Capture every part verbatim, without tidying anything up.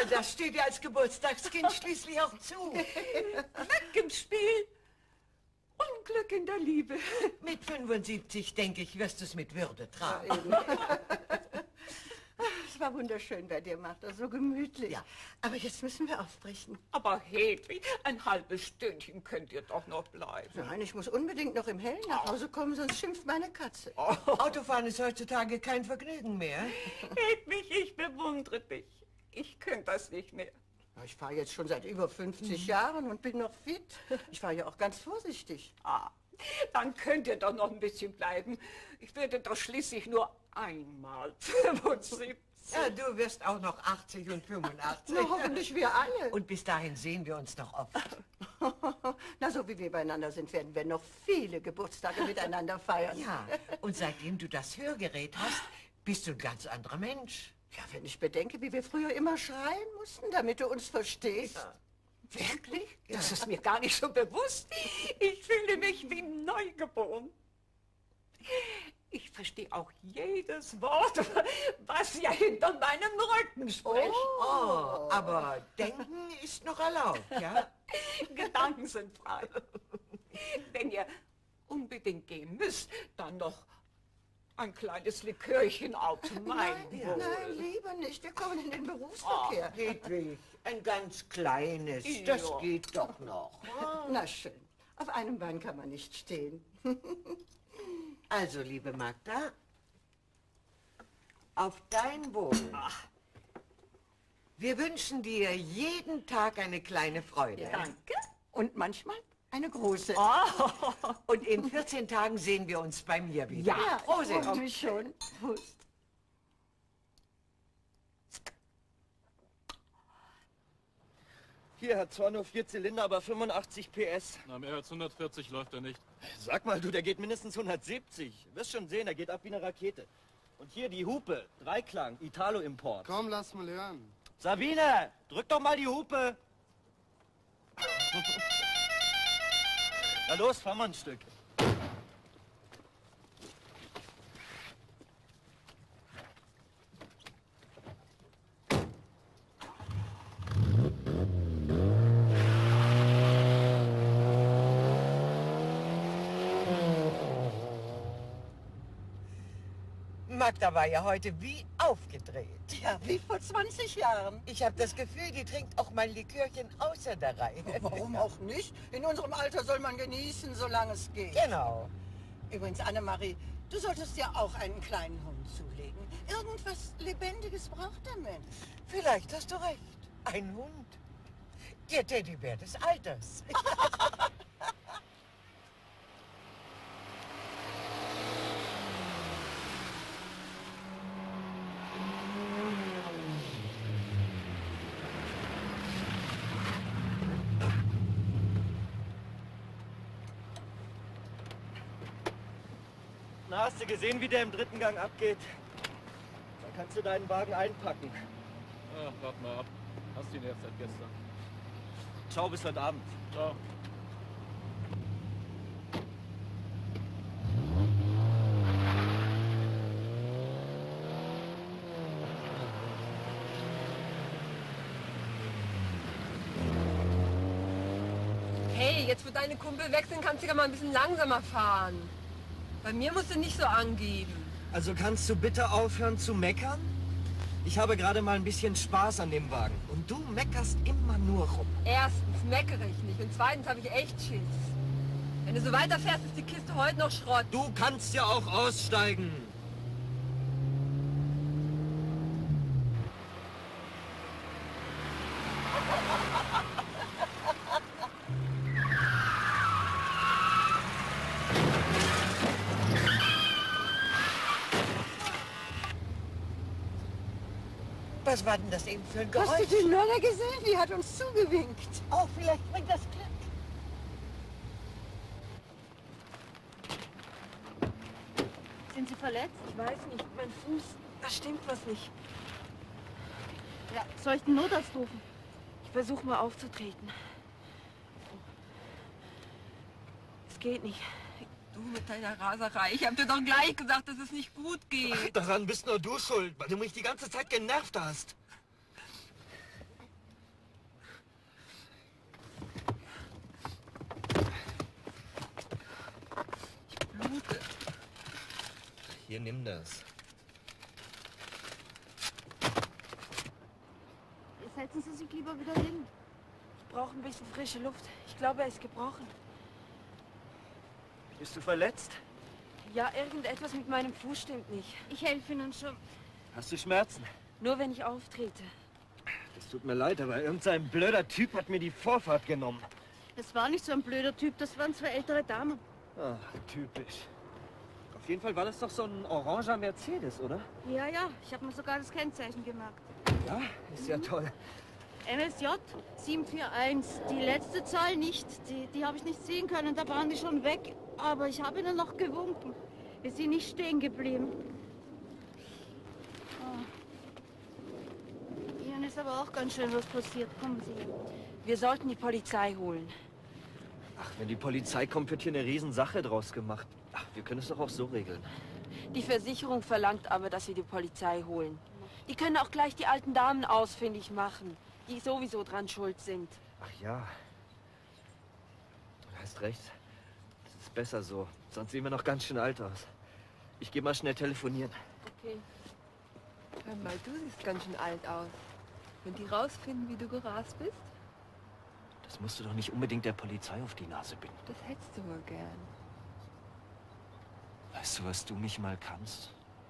Aber das steht ja als Geburtstagskind schließlich auch zu. Glück im Spiel. Unglück in der Liebe. Mit fünfundsiebzig, denke ich, wirst du es mit Würde tragen. Ja, es war wunderschön bei dir, Martha, so gemütlich. Ja. Aber jetzt müssen wir aufbrechen. Aber Hedwig, ein halbes Stündchen könnt ihr doch noch bleiben. Nein, ich muss unbedingt noch im Hellen nach Hause kommen, sonst schimpft meine Katze. Oh. Autofahren ist heutzutage kein Vergnügen mehr. Hedwig, ich bewundere dich. Ich könnte das nicht mehr. Ich fahre jetzt schon seit über fünfzig Jahren und bin noch fit. Ich fahre ja auch ganz vorsichtig. Ah, dann könnt ihr doch noch ein bisschen bleiben. Ich werde doch schließlich nur einmal fünfundsiebzig. Ja, du wirst auch noch achtzig und fünfundachtzig. Na, hoffentlich wir alle. Und bis dahin sehen wir uns noch oft. Na, so wie wir beieinander sind, werden wir noch viele Geburtstage miteinander feiern. Ja, und seitdem du das Hörgerät hast, bist du ein ganz anderer Mensch. Ja, wenn ich bedenke, wie wir früher immer schreien mussten, damit du uns verstehst. Ja. Wirklich? Das ist mir gar nicht so bewusst. Ich fühle mich wie neugeboren. Ich verstehe auch jedes Wort, was ihr hinter meinem Rücken spricht. Oh, aber denken ist noch erlaubt, ja? Gedanken sind frei. Wenn ihr unbedingt gehen müsst, dann noch ein kleines Likörchen auf mein Nein, Wohl. nein, lieber nicht. Wir kommen in den Berufsverkehr. Oh, Hedwig, ein ganz kleines, Ja. das geht doch noch. Na schön. Auf einem Bein kann man nicht stehen. Also, liebe Magda, auf dein Wohl. Ach. Wir wünschen dir jeden Tag eine kleine Freude. Danke. Und manchmal eine große. Oh. Und in vierzehn Tagen sehen wir uns bei mir wieder. Ja, Prosit. Ich freue mich schon. Prost. Hier hat zwar nur vier Zylinder, aber fünfundachtzig P S. Na, mehr als hundertvierzig läuft er nicht. Sag mal, du, der geht mindestens hundertsiebzig. Wirst schon sehen, der geht ab wie eine Rakete. Und hier die Hupe, Dreiklang, Italo-Import. Komm, lass mal hören. Sabine, drück doch mal die Hupe. Na los, fahr mal ein Stück. Magda war ja heute wie aufgedreht. Ja, wie vor zwanzig Jahren. Ich habe das Gefühl, die trinkt auch mal Likörchen außer der Reihe. Warum auch nicht? In unserem Alter soll man genießen, solange es geht. Genau. Übrigens, Annemarie, du solltest ja auch einen kleinen Hund zulegen. Irgendwas Lebendiges braucht der Mensch. Vielleicht hast du recht. Ein Hund. Der Teddybär des Alters. Na, hast du gesehen, wie der im dritten Gang abgeht? Dann kannst du deinen Wagen einpacken. Ach, warte mal ab. Hast ihn erst seit gestern. Ciao, bis heute Abend. Ciao. Hey, jetzt wo deine Kumpel wechseln, kannst du ja mal ein bisschen langsamer fahren. Bei mir musst du nicht so angeben. Also kannst du bitte aufhören zu meckern? Ich habe gerade mal ein bisschen Spaß an dem Wagen. Und du meckerst immer nur rum. Erstens meckere ich nicht und zweitens habe ich echt Schiss. Wenn du so weiterfährst, ist die Kiste heute noch Schrott. Du kannst ja auch aussteigen. Was war denn das eben für ein Geräusch? Hast du die Nonne gesehen? Die hat uns zugewinkt. Oh, vielleicht bringt das Glück. Sind Sie verletzt? Ich weiß nicht, mein Fuß, da stimmt was nicht. Ja. Soll ich den Notarzt rufen? Ich versuche mal aufzutreten. Es geht nicht. Du mit deiner Raserei. Ich hab dir doch gleich gesagt, dass es nicht gut geht. Daran bist nur du schuld, weil du mich die ganze Zeit genervt hast. Hier, nimm das. Setzen Sie sich lieber wieder hin. Ich brauche ein bisschen frische Luft. Ich glaube, er ist gebrochen. Bist du verletzt? Ja, irgendetwas mit meinem Fuß stimmt nicht. Ich helfe Ihnen schon. Hast du Schmerzen? Nur wenn ich auftrete. Das tut mir leid, aber irgendein blöder Typ hat mir die Vorfahrt genommen. Das war nicht so ein blöder Typ, das waren zwei ältere Damen. Ah, typisch. Auf jeden Fall war das doch so ein oranger Mercedes, oder? Ja, ja, ich habe mir sogar das Kennzeichen gemerkt. Ja, ist ja toll. N S J sieben vier eins. Die letzte Zahl nicht, die, die habe ich nicht sehen können, da waren die schon weg. Aber ich habe ihnen noch gewunken. Wir sind nicht stehen geblieben. Oh. Ihnen ist aber auch ganz schön was passiert. Kommen Sie. Wir sollten die Polizei holen. Ach, wenn die Polizei kommt, wird hier eine Riesensache draus gemacht. Ach, wir können es doch auch so regeln. Die Versicherung verlangt aber, dass wir die Polizei holen. Die können auch gleich die alten Damen ausfindig machen, die sowieso dran schuld sind. Ach ja. Du hast recht. Es ist besser so. Sonst sehen wir noch ganz schön alt aus. Ich gehe mal schnell telefonieren. Okay. Hör mal, du siehst ganz schön alt aus. Wenn die rausfinden, wie du gerast bist, Das musst du doch nicht unbedingt der Polizei auf die Nase binden. das hättest du wohl gern. Weißt du, was du mich mal kannst?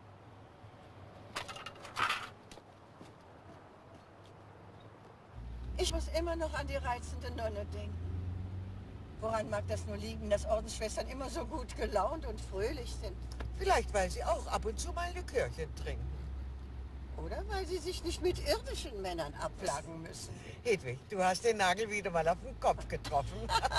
Ich muss immer noch an die reizende Nonne denken. Woran mag das nur liegen, dass Ordensschwestern immer so gut gelaunt und fröhlich sind? Vielleicht, weil sie auch ab und zu mal Likörchen trinken. Oder weil sie sich nicht mit irdischen Männern abplagen müssen. Hedwig, du hast den Nagel wieder mal auf den Kopf getroffen.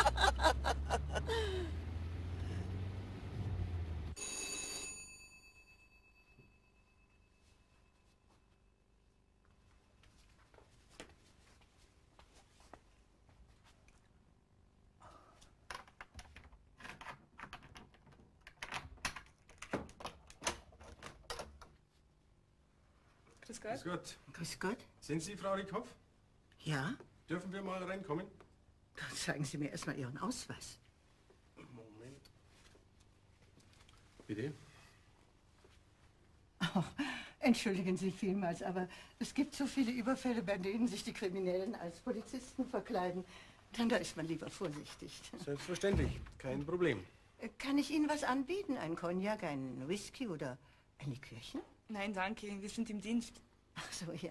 Grüß Gott. Grüß Gott. Grüß Gott. Sind Sie Frau Rickhoff? Ja? Dürfen wir mal reinkommen? Dann zeigen Sie mir erstmal Ihren Ausweis. Moment. Bitte? Oh, entschuldigen Sie vielmals, aber es gibt so viele Überfälle, bei denen sich die Kriminellen als Polizisten verkleiden. Dann da ist man lieber vorsichtig. Selbstverständlich. Kein Problem. Kann ich Ihnen was anbieten? Ein Cognac, ein Whisky oder ein Likörchen? Nein, danke. Wir sind im Dienst. Ach so, ja.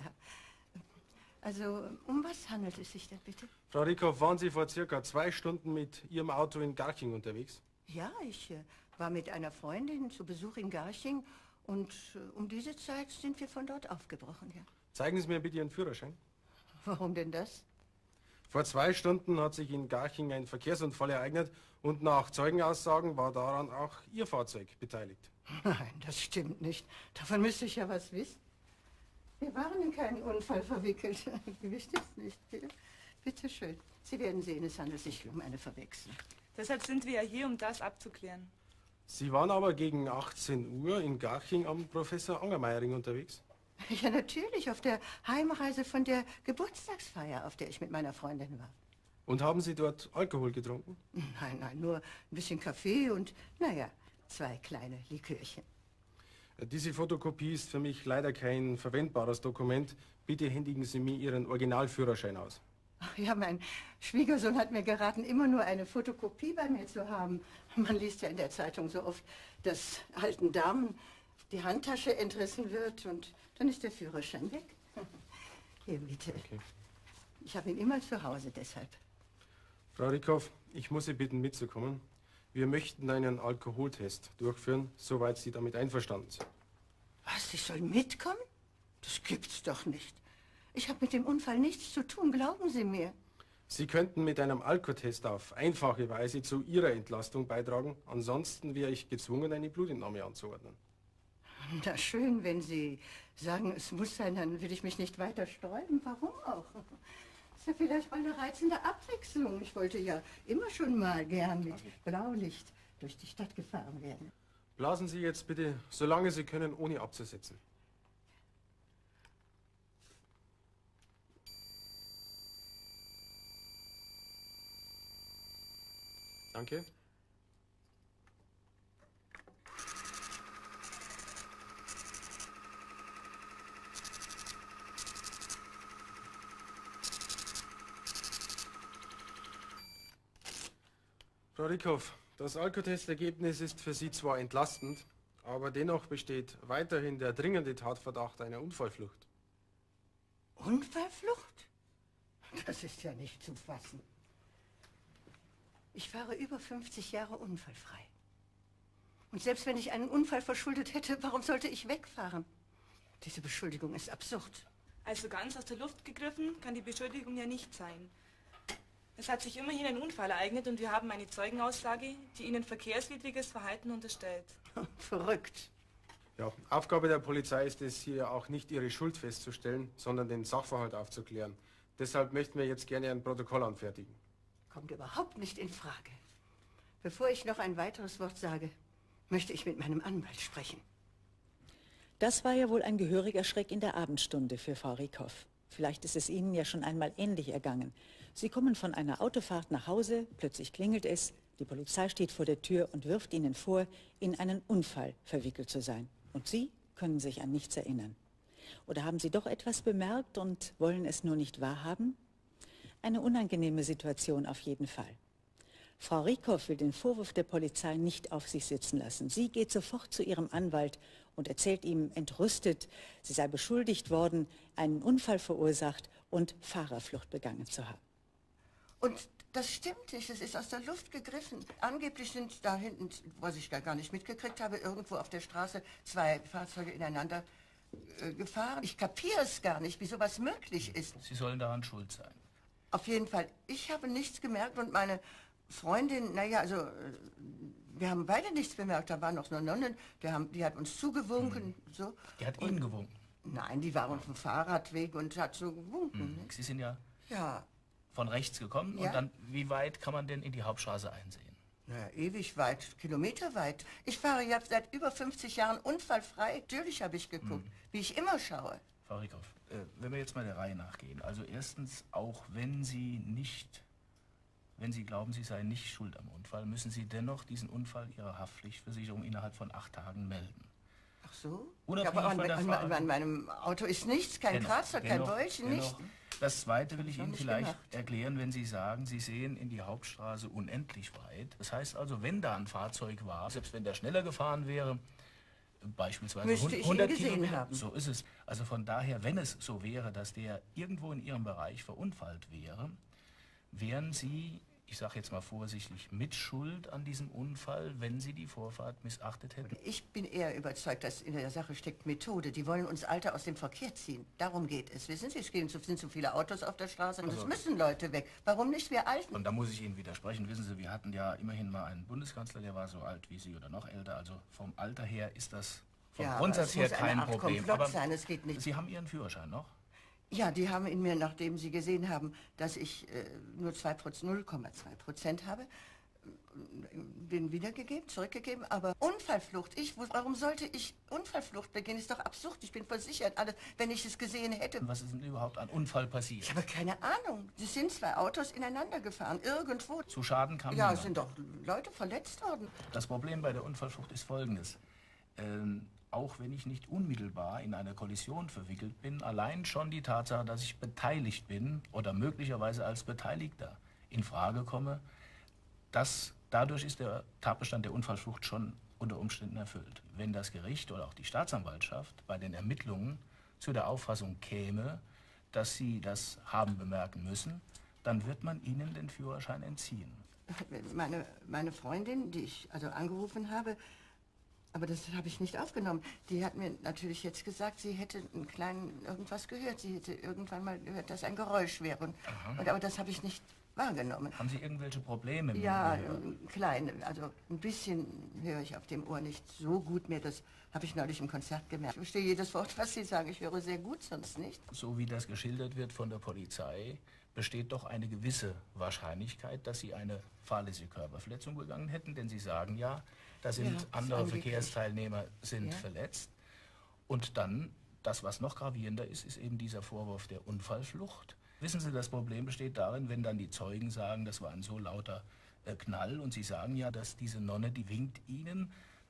Also, um was handelt es sich denn bitte? Frau Rickhoff, waren Sie vor circa zwei Stunden mit Ihrem Auto in Garching unterwegs? Ja, ich äh, war mit einer Freundin zu Besuch in Garching und äh, um diese Zeit sind wir von dort aufgebrochen, ja. Zeigen Sie mir bitte Ihren Führerschein. Warum denn das? Vor zwei Stunden hat sich in Garching ein Verkehrsunfall ereignet und nach Zeugenaussagen war daran auch Ihr Fahrzeug beteiligt. Nein, das stimmt nicht. Davon müsste ich ja was wissen. Wir waren in keinen Unfall verwickelt. Gewiss ist nicht. Bitte schön. Sie werden sehen, es handelt sich um eine Verwechslung. Deshalb sind wir ja hier, um das abzuklären. Sie waren aber gegen achtzehn Uhr in Garching am Professor Angermeiering unterwegs? Ja, natürlich, auf der Heimreise von der Geburtstagsfeier, auf der ich mit meiner Freundin war. Und haben Sie dort Alkohol getrunken? Nein, nein, nur ein bisschen Kaffee und, naja, zwei kleine Likörchen. Diese Fotokopie ist für mich leider kein verwendbares Dokument. Bitte händigen Sie mir Ihren Originalführerschein aus. Ach ja, mein Schwiegersohn hat mir geraten, immer nur eine Fotokopie bei mir zu haben. Man liest ja in der Zeitung so oft, dass alten Damen die Handtasche entrissen wird und dann ist der Führerschein weg. Hier, bitte. Okay. Ich habe ihn immer zu Hause, deshalb. Frau Rickhoff, ich muss Sie bitten, mitzukommen. Wir möchten einen Alkoholtest durchführen, soweit Sie damit einverstanden sind. Was, Sie sollen mitkommen? Das gibt's doch nicht. Ich habe mit dem Unfall nichts zu tun, glauben Sie mir. Sie könnten mit einem Alkotest auf einfache Weise zu Ihrer Entlastung beitragen. Ansonsten wäre ich gezwungen, eine Blutentnahme anzuordnen. Na schön, wenn Sie sagen, es muss sein, dann will ich mich nicht weiter sträuben. Warum auch? Ist ja vielleicht mal eine reizende Abwechslung. Ich wollte ja immer schon mal gern mit Blaulicht durch die Stadt gefahren werden. Blasen Sie jetzt bitte, solange Sie können, ohne abzusetzen. Danke. Frau Rickhoff, das Alkotestergebnis ist für Sie zwar entlastend, aber dennoch besteht weiterhin der dringende Tatverdacht einer Unfallflucht. Unfallflucht? Das ist ja nicht zu fassen. Ich fahre über fünfzig Jahre unfallfrei. Und selbst wenn ich einen Unfall verschuldet hätte, warum sollte ich wegfahren? Diese Beschuldigung ist absurd. Also ganz aus der Luft gegriffen kann die Beschuldigung ja nicht sein. Es hat sich immerhin ein Unfall ereignet und wir haben eine Zeugenaussage, die Ihnen verkehrswidriges Verhalten unterstellt. Verrückt. Ja, Aufgabe der Polizei ist es hier auch nicht, ihre Schuld festzustellen, sondern den Sachverhalt aufzuklären. Deshalb möchten wir jetzt gerne ein Protokoll anfertigen. Kommt überhaupt nicht in Frage. Bevor ich noch ein weiteres Wort sage, möchte ich mit meinem Anwalt sprechen. Das war ja wohl ein gehöriger Schreck in der Abendstunde für Frau Rickhoff. Vielleicht ist es Ihnen ja schon einmal ähnlich ergangen. Sie kommen von einer Autofahrt nach Hause, plötzlich klingelt es, die Polizei steht vor der Tür und wirft Ihnen vor, in einen Unfall verwickelt zu sein. Und Sie können sich an nichts erinnern. Oder haben Sie doch etwas bemerkt und wollen es nur nicht wahrhaben? Eine unangenehme Situation auf jeden Fall. Frau Rickhoff will den Vorwurf der Polizei nicht auf sich sitzen lassen. Sie geht sofort zu ihrem Anwalt und erzählt ihm entrüstet, sie sei beschuldigt worden, einen Unfall verursacht und Fahrerflucht begangen zu haben. Und das stimmt nicht, es ist aus der Luft gegriffen. Angeblich sind da hinten, was ich da gar nicht mitgekriegt habe, irgendwo auf der Straße zwei Fahrzeuge ineinander äh, gefahren. Ich kapiere es gar nicht, wie sowas möglich ist. Sie sollen daran schuld sein. Auf jeden Fall, ich habe nichts gemerkt und meine Freundin, naja, also äh, wir haben beide nichts bemerkt. Da war noch eine Nonne, die, haben, die hat uns zugewunken. Hm. So. Die hat und, Ihnen gewunken? Nein, die war auf dem Fahrradweg und hat so gewunken. Hm. Sie sind ja... Ja. Von rechts gekommen ja. Und dann, wie weit kann man denn in die Hauptstraße einsehen? Naja, ewig weit, kilometerweit. Ich fahre jetzt seit über fünfzig Jahren unfallfrei. Natürlich habe ich geguckt, hm. wie ich immer schaue. Frau Rickhoff, äh, wenn wir jetzt mal der Reihe nachgehen. Also erstens, auch wenn Sie nicht, wenn Sie glauben, Sie seien nicht schuld am Unfall, müssen Sie dennoch diesen Unfall Ihrer Haftpflichtversicherung innerhalb von acht Tagen melden. Ach so? Unabhängig ja, aber an, von der an, Frage. an meinem Auto ist nichts, kein dennoch, Kratzer, kein dennoch, Beulchen, dennoch. nicht. Das Zweite will ich Ihnen vielleicht gemacht. erklären, wenn Sie sagen, Sie sehen in die Hauptstraße unendlich weit. Das heißt also, wenn da ein Fahrzeug war, selbst wenn der schneller gefahren wäre, beispielsweise Müsste ich hundert ihn gesehen Kilometer, haben. so ist es. Also von daher, wenn es so wäre, dass der irgendwo in Ihrem Bereich verunfallt wäre, wären Sie, ich sage jetzt mal vorsichtig, Mitschuld an diesem Unfall, wenn Sie die Vorfahrt missachtet hätten? Ich bin eher überzeugt, dass in der Sache steckt Methode. Die wollen uns Alter aus dem Verkehr ziehen. Darum geht es. Wissen Sie, es gehen zu, sind zu viele Autos auf der Straße und Also, es müssen Leute weg. Warum nicht wir Alten? Und da muss ich Ihnen widersprechen. Wissen Sie, wir hatten ja immerhin mal einen Bundeskanzler, der war so alt wie Sie oder noch älter. Also vom Alter her ist das vom Ja, Grundsatz her kein Art Problem. Komplott Aber sein, es geht nicht. Sie haben Ihren Führerschein noch? Ja, die haben in mir, nachdem sie gesehen haben, dass ich äh, nur null Komma zwei Prozent habe, den wiedergegeben, zurückgegeben. Aber Unfallflucht, ich, warum sollte ich Unfallflucht begehen? Ist doch absurd. Ich bin versichert, alles, wenn ich es gesehen hätte. Was ist denn überhaupt an Unfall passiert? Ich habe keine Ahnung. Es sind zwei Autos ineinander gefahren, irgendwo. Zu Schaden kam Ja, niemand. es sind doch Leute verletzt worden. Das Problem bei der Unfallflucht ist folgendes. Ähm, auch wenn ich nicht unmittelbar in eine Kollision verwickelt bin, allein schon die Tatsache, dass ich beteiligt bin oder möglicherweise als Beteiligter in Frage komme, das, dadurch ist der Tatbestand der Unfallflucht schon unter Umständen erfüllt. Wenn das Gericht oder auch die Staatsanwaltschaft bei den Ermittlungen zu der Auffassung käme, dass sie das haben bemerken müssen, dann wird man ihnen den Führerschein entziehen. Meine, meine Freundin, die ich also angerufen habe, aber das habe ich nicht aufgenommen. Die hat mir natürlich jetzt gesagt, sie hätte einen kleinen irgendwas gehört. Sie hätte irgendwann mal gehört, dass ein Geräusch wäre. Und, und, aber das habe ich nicht wahrgenommen. Haben Sie irgendwelche Probleme mit Ja, dem Gehör? ein klein. Also ein bisschen höre ich auf dem Ohr nicht so gut mehr. Das habe ich neulich im Konzert gemerkt. Ich verstehe jedes Wort, was Sie sagen. Ich höre sehr gut, sonst nicht. So wie das geschildert wird von der Polizei, besteht doch eine gewisse Wahrscheinlichkeit, dass Sie eine fahrlässige Körperverletzung begangen hätten, denn Sie sagen ja, da sind Ja, andere angeblich. Verkehrsteilnehmer sind Ja. verletzt. Und dann, das was noch gravierender ist, ist eben dieser Vorwurf der Unfallflucht. Wissen Sie, das Problem besteht darin, wenn dann die Zeugen sagen, das war ein so lauter äh, Knall und Sie sagen ja, dass diese Nonne, die winkt Ihnen,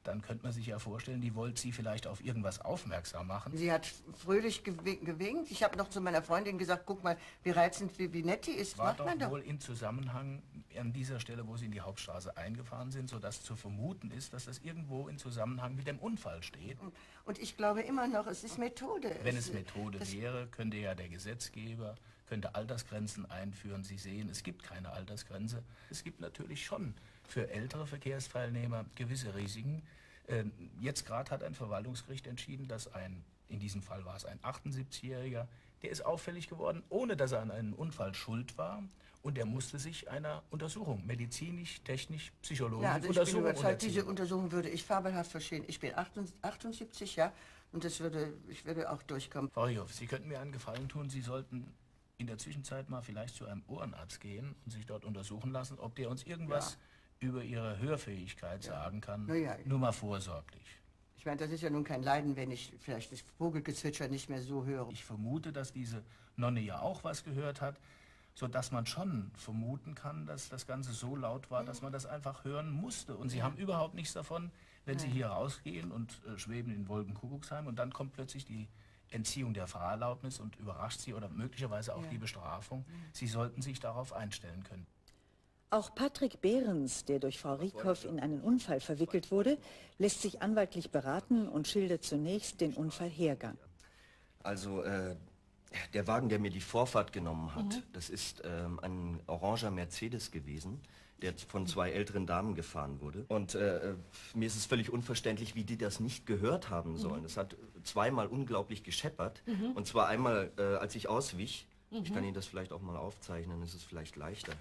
dann könnte man sich ja vorstellen, die wollte Sie vielleicht auf irgendwas aufmerksam machen. Sie hat fröhlich gew gewinkt. Ich habe noch zu meiner Freundin gesagt, guck mal, wie reizend, wie, wie nett die ist. War Macht doch man doch. wohl im Zusammenhang an dieser Stelle, wo Sie in die Hauptstraße eingefahren sind, sodass zu vermuten ist, dass das irgendwo in Zusammenhang mit dem Unfall steht. Und, und ich glaube immer noch, es ist Methode. Wenn es, es Methode wäre, könnte ja der Gesetzgeber, könnte Altersgrenzen einführen. Sie sehen, es gibt keine Altersgrenze. Es gibt natürlich schon für ältere Verkehrsteilnehmer gewisse Risiken. Ähm, jetzt gerade hat ein Verwaltungsgericht entschieden, dass ein, in diesem Fall war es ein achtundsiebzigjähriger, der ist auffällig geworden, ohne dass er an einem Unfall schuld war. Und er musste sich einer Untersuchung, medizinisch, technisch, psychologisch, ja, also ich Untersuchung bin überzeugt, diese unterziehen. Untersuchung würde ich fabelhaft verstehen. Ich bin achtundsiebzig, ja, und das würde, ich würde auch durchkommen. Frau Rioff, Sie könnten mir einen Gefallen tun, Sie sollten in der Zwischenzeit mal vielleicht zu einem Ohrenarzt gehen und sich dort untersuchen lassen, ob der uns irgendwas ja. über Ihre Hörfähigkeit ja. sagen kann. Na ja, nur mal vorsorglich. Ich meine, das ist ja nun kein Leiden, wenn ich vielleicht das Vogelgezwitscher nicht mehr so höre. Ich vermute, dass diese Nonne ja auch was gehört hat, sodass man schon vermuten kann, dass das Ganze so laut war, dass man das einfach hören musste. Und Sie ja. haben überhaupt nichts davon, wenn Nein. Sie hier rausgehen und äh, schweben in Wolkenkuckucksheim und dann kommt plötzlich die Entziehung der Fahrerlaubnis und überrascht Sie oder möglicherweise auch ja. die Bestrafung. Ja. Sie sollten sich darauf einstellen können. Auch Patrick Behrens, der durch Frau Rieckhoff in einen Unfall verwickelt wurde, lässt sich anwaltlich beraten und schildert zunächst den Unfallhergang. Also, äh, der Wagen, der mir die Vorfahrt genommen hat, Mhm. das ist ähm, ein oranger Mercedes gewesen, der von zwei älteren Damen gefahren wurde. Und äh, mir ist es völlig unverständlich, wie die das nicht gehört haben sollen. Es hat zweimal unglaublich gescheppert. Mhm. Und zwar einmal, äh, als ich auswich. Mhm. Ich kann Ihnen das vielleicht auch mal aufzeichnen, das ist vielleicht leichter.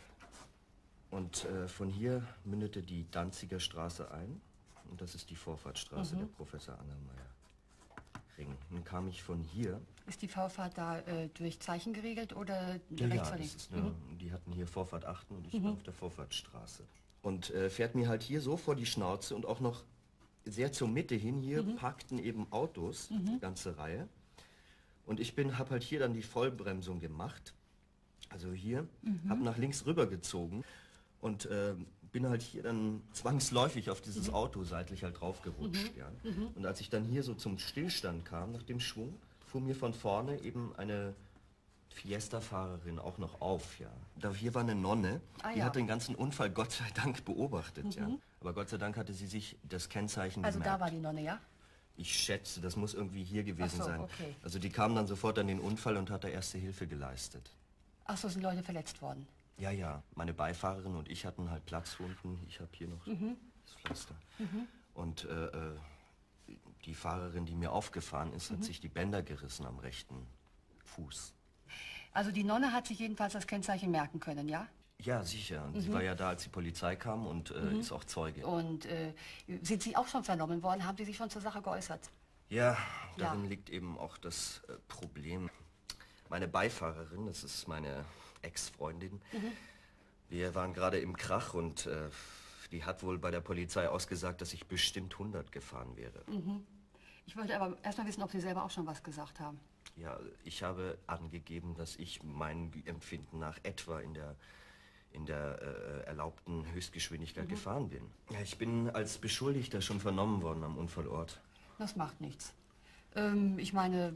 Und äh, von hier mündete die Danziger Straße ein. Und das ist die Vorfahrtsstraße Mhm. der Professor Angermeier Ring. Nun kam ich von hier. Ist die Vorfahrt da äh, durch Zeichen geregelt oder Ja, rechts ja, oder das links? ist eine, Mhm. die hatten hier Vorfahrt achten und ich Mhm. war auf der Vorfahrtsstraße. Und äh, fährt mir halt hier so vor die Schnauze und auch noch sehr zur Mitte hin. Hier Mhm. parkten eben Autos, Mhm. die ganze Reihe. Und ich bin, habe halt hier dann die Vollbremsung gemacht. Also hier, Mhm. habe nach links rüber gezogen und äh, bin halt hier dann zwangsläufig auf dieses Mhm. Auto seitlich halt draufgerutscht. Mhm. Ja. Mhm. Und als ich dann hier so zum Stillstand kam, nach dem Schwung, fuhr mir von vorne eben eine Fiesta-Fahrerin auch noch auf. Ja. Da hier war eine Nonne, Ah, die ja. hat den ganzen Unfall Gott sei Dank beobachtet. Mhm. Ja. Aber Gott sei Dank hatte sie sich das Kennzeichen Also da gemerkt. war die Nonne, ja? Ich schätze, das muss irgendwie hier gewesen Ach so, sein. okay. Also die kam dann sofort an den Unfall und hat da erste Hilfe geleistet. Ach so, sind Leute verletzt worden? Ja, ja. Meine Beifahrerin und ich hatten halt Platzwunden. Ich habe hier noch Mhm. das Pflaster. Mhm. Und äh, äh, die Fahrerin, die mir aufgefahren ist, Mhm. hat sich die Bänder gerissen am rechten Fuß. Also die Nonne hat sich jedenfalls das Kennzeichen merken können, ja? Ja, sicher. Und sie Mhm. war ja da, als die Polizei kam und äh, Mhm. ist auch Zeuge. Und äh, sind Sie auch schon vernommen worden? Haben Sie sich schon zur Sache geäußert? Ja, darin Ja. liegt eben auch das äh, Problem. Meine Beifahrerin, das ist meine Ex-Freundin, Mhm. wir waren gerade im Krach und äh, die hat wohl bei der Polizei ausgesagt, dass ich bestimmt hundert gefahren wäre. Mhm. Ich wollte aber erst mal wissen, ob Sie selber auch schon was gesagt haben. Ja, ich habe angegeben, dass ich mein Empfinden nach etwa in der, in der äh, erlaubten Höchstgeschwindigkeit Mhm. gefahren bin. Ja, ich bin als Beschuldigter schon vernommen worden am Unfallort. Das macht nichts. Ähm, ich meine,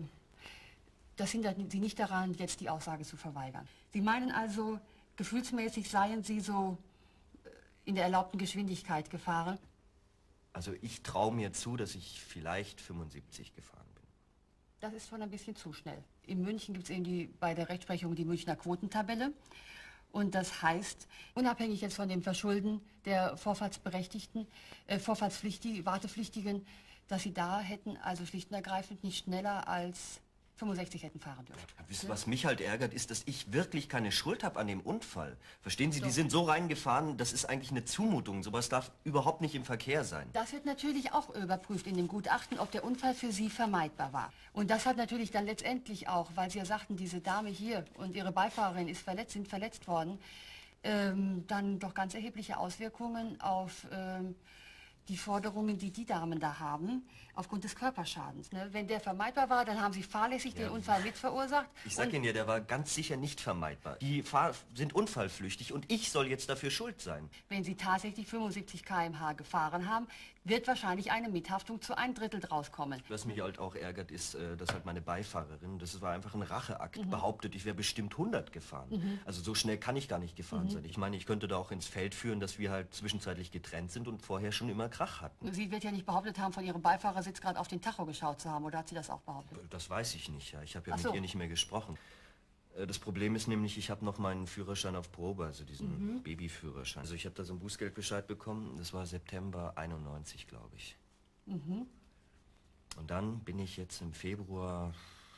das hindert Sie nicht daran, jetzt die Aussage zu verweigern. Sie meinen also, gefühlsmäßig seien Sie so äh, in der erlaubten Geschwindigkeit gefahren? Also ich traue mir zu, dass ich vielleicht fünfundsiebzig gefahren bin. Das ist schon ein bisschen zu schnell. In München gibt es eben die, bei der Rechtsprechung die Münchner Quotentabelle. Und das heißt, unabhängig jetzt von dem Verschulden der Vorfahrtsberechtigten, äh, Vorfahrtspflichtigen, Wartepflichtigen, dass sie da hätten, also schlicht und ergreifend nicht schneller als fünfundsechzig hätten fahren dürfen. Wisst ihr, was mich halt ärgert, ist, dass ich wirklich keine Schuld habe an dem Unfall. Verstehen Sie, So. die sind so reingefahren, das ist eigentlich eine Zumutung. Sowas darf überhaupt nicht im Verkehr sein. Das wird natürlich auch überprüft in dem Gutachten, ob der Unfall für Sie vermeidbar war. Und das hat natürlich dann letztendlich auch, weil Sie ja sagten, diese Dame hier und ihre Beifahrerin ist verletzt, sind verletzt worden, ähm, dann doch ganz erhebliche Auswirkungen auf ähm, die Forderungen, die die Damen da haben. aufgrund des Körperschadens. Ne? Wenn der vermeidbar war, dann haben Sie fahrlässig Ja. den Unfall mitverursacht. Ich sag Ihnen ja, der war ganz sicher nicht vermeidbar. Die Fahr sind unfallflüchtig und ich soll jetzt dafür schuld sein. Wenn Sie tatsächlich fünfundsiebzig Kilometer pro Stunde gefahren haben, wird wahrscheinlich eine Mithaftung zu ein Drittel draus kommen. Was mich halt auch ärgert, ist, äh, dass halt meine Beifahrerin, das war einfach ein Racheakt, Mhm. behauptet, ich wäre bestimmt hundert gefahren. Mhm. Also so schnell kann ich gar nicht gefahren Mhm. sein. Ich meine, ich könnte da auch ins Feld führen, dass wir halt zwischenzeitlich getrennt sind und vorher schon immer Krach hatten. Sie wird ja nicht behauptet haben, von Ihrem Beifahrersitz gerade auf den Tacho geschaut zu haben, oder hat sie das auch behauptet? Das weiß ich nicht, ja. Ich habe ja Ach mit so. ihr nicht mehr gesprochen. Äh, Das Problem ist nämlich, ich habe noch meinen Führerschein auf Probe, also diesen Mhm. Babyführerschein. Also ich habe da so einen Bußgeldbescheid bekommen, das war September einundneunzig, glaube ich. Mhm. Und dann bin ich jetzt im Februar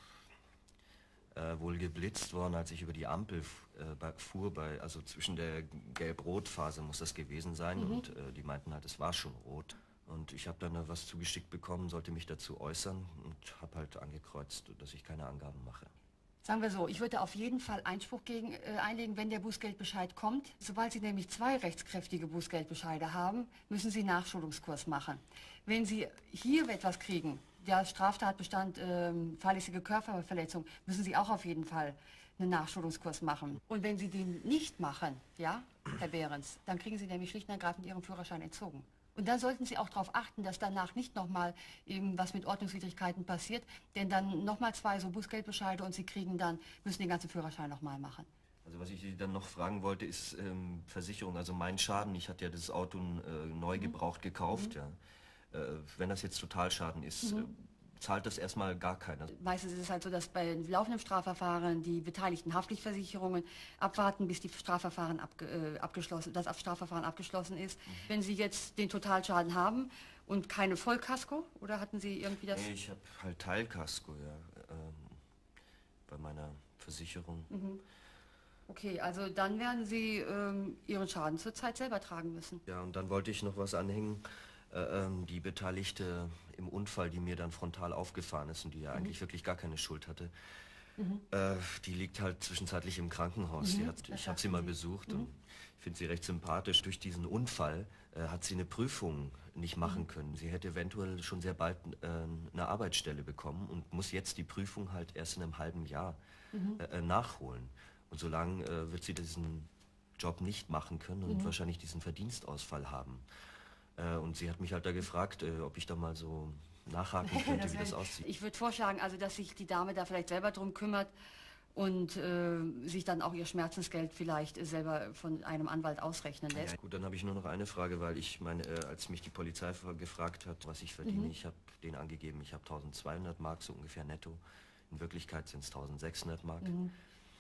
äh, wohl geblitzt worden, als ich über die Ampel äh, bei, fuhr, bei, also zwischen der Gelb-Rot-Phase muss das gewesen sein. Mhm. Und äh, die meinten halt, es war schon rot. Und ich habe dann äh, was zugeschickt bekommen, sollte mich dazu äußern und habe halt angekreuzt, dass ich keine Angaben mache. Sagen wir so, ich würde auf jeden Fall Einspruch gegen, äh, einlegen, wenn der Bußgeldbescheid kommt. Sobald Sie nämlich zwei rechtskräftige Bußgeldbescheide haben, müssen Sie Nachschulungskurs machen. Wenn Sie hier etwas kriegen, der Straftatbestand ähm, fahrlässige Körperverletzung, müssen Sie auch auf jeden Fall einen Nachschulungskurs machen. Und wenn Sie den nicht machen, ja, Herr Behrens, dann kriegen Sie nämlich schlicht und ergreifend Ihren Führerschein entzogen. Und dann sollten Sie auch darauf achten, dass danach nicht nochmal irgendwas mit Ordnungswidrigkeiten passiert, denn dann nochmal zwei so Bußgeldbescheide und Sie kriegen dann, müssen den ganzen Führerschein nochmal machen. Also was ich Sie dann noch fragen wollte, ist ähm, Versicherung, also mein Schaden. Ich hatte ja das Auto äh, neu gebraucht gekauft, Mhm. ja. Äh, wenn das jetzt Totalschaden ist, Mhm. äh, zahlt das erstmal gar keiner. Meistens ist es halt so, dass bei laufendem Strafverfahren die beteiligten Haftpflichtversicherungen abwarten, bis die Strafverfahren abge, äh, abgeschlossen, das Strafverfahren abgeschlossen ist. Mhm. Wenn Sie jetzt den Totalschaden haben und keine Vollkasko, oder hatten Sie irgendwie das? Nee, ich habe halt Teilkasko, ja, ähm, bei meiner Versicherung. Mhm. Okay, also dann werden Sie ähm, Ihren Schaden zurzeit selber tragen müssen. Ja, und dann wollte ich noch was anhängen. Äh, ähm, die Beteiligte im Unfall, die mir dann frontal aufgefahren ist und die ja Mhm. eigentlich wirklich gar keine Schuld hatte, Mhm. äh, die liegt halt zwischenzeitlich im Krankenhaus. Mhm, Sie hat, das ich habe sagten sie mal Sie. besucht Mhm. und ich finde sie recht sympathisch. Durch diesen Unfall äh, hat sie eine Prüfung nicht machen Mhm. können. Sie hätte eventuell schon sehr bald äh, eine Arbeitsstelle bekommen und muss jetzt die Prüfung halt erst in einem halben Jahr Mhm. äh, nachholen. Und solange äh, wird sie diesen Job nicht machen können und Mhm. wahrscheinlich diesen Verdienstausfall haben. Äh, und sie hat mich halt da gefragt, äh, ob ich da mal so nachhaken könnte, Das wie wär- das aussieht. Ich würde vorschlagen, also dass sich die Dame da vielleicht selber drum kümmert und äh, sich dann auch ihr Schmerzensgeld vielleicht äh, selber von einem Anwalt ausrechnen lässt. Ja, gut, dann habe ich nur noch eine Frage, weil ich meine, äh, als mich die Polizei gefragt hat, was ich verdiene, Mhm. ich habe denen angegeben, ich habe tausendzweihundert Mark so ungefähr netto. In Wirklichkeit sind es tausendsechshundert Mark. Mhm.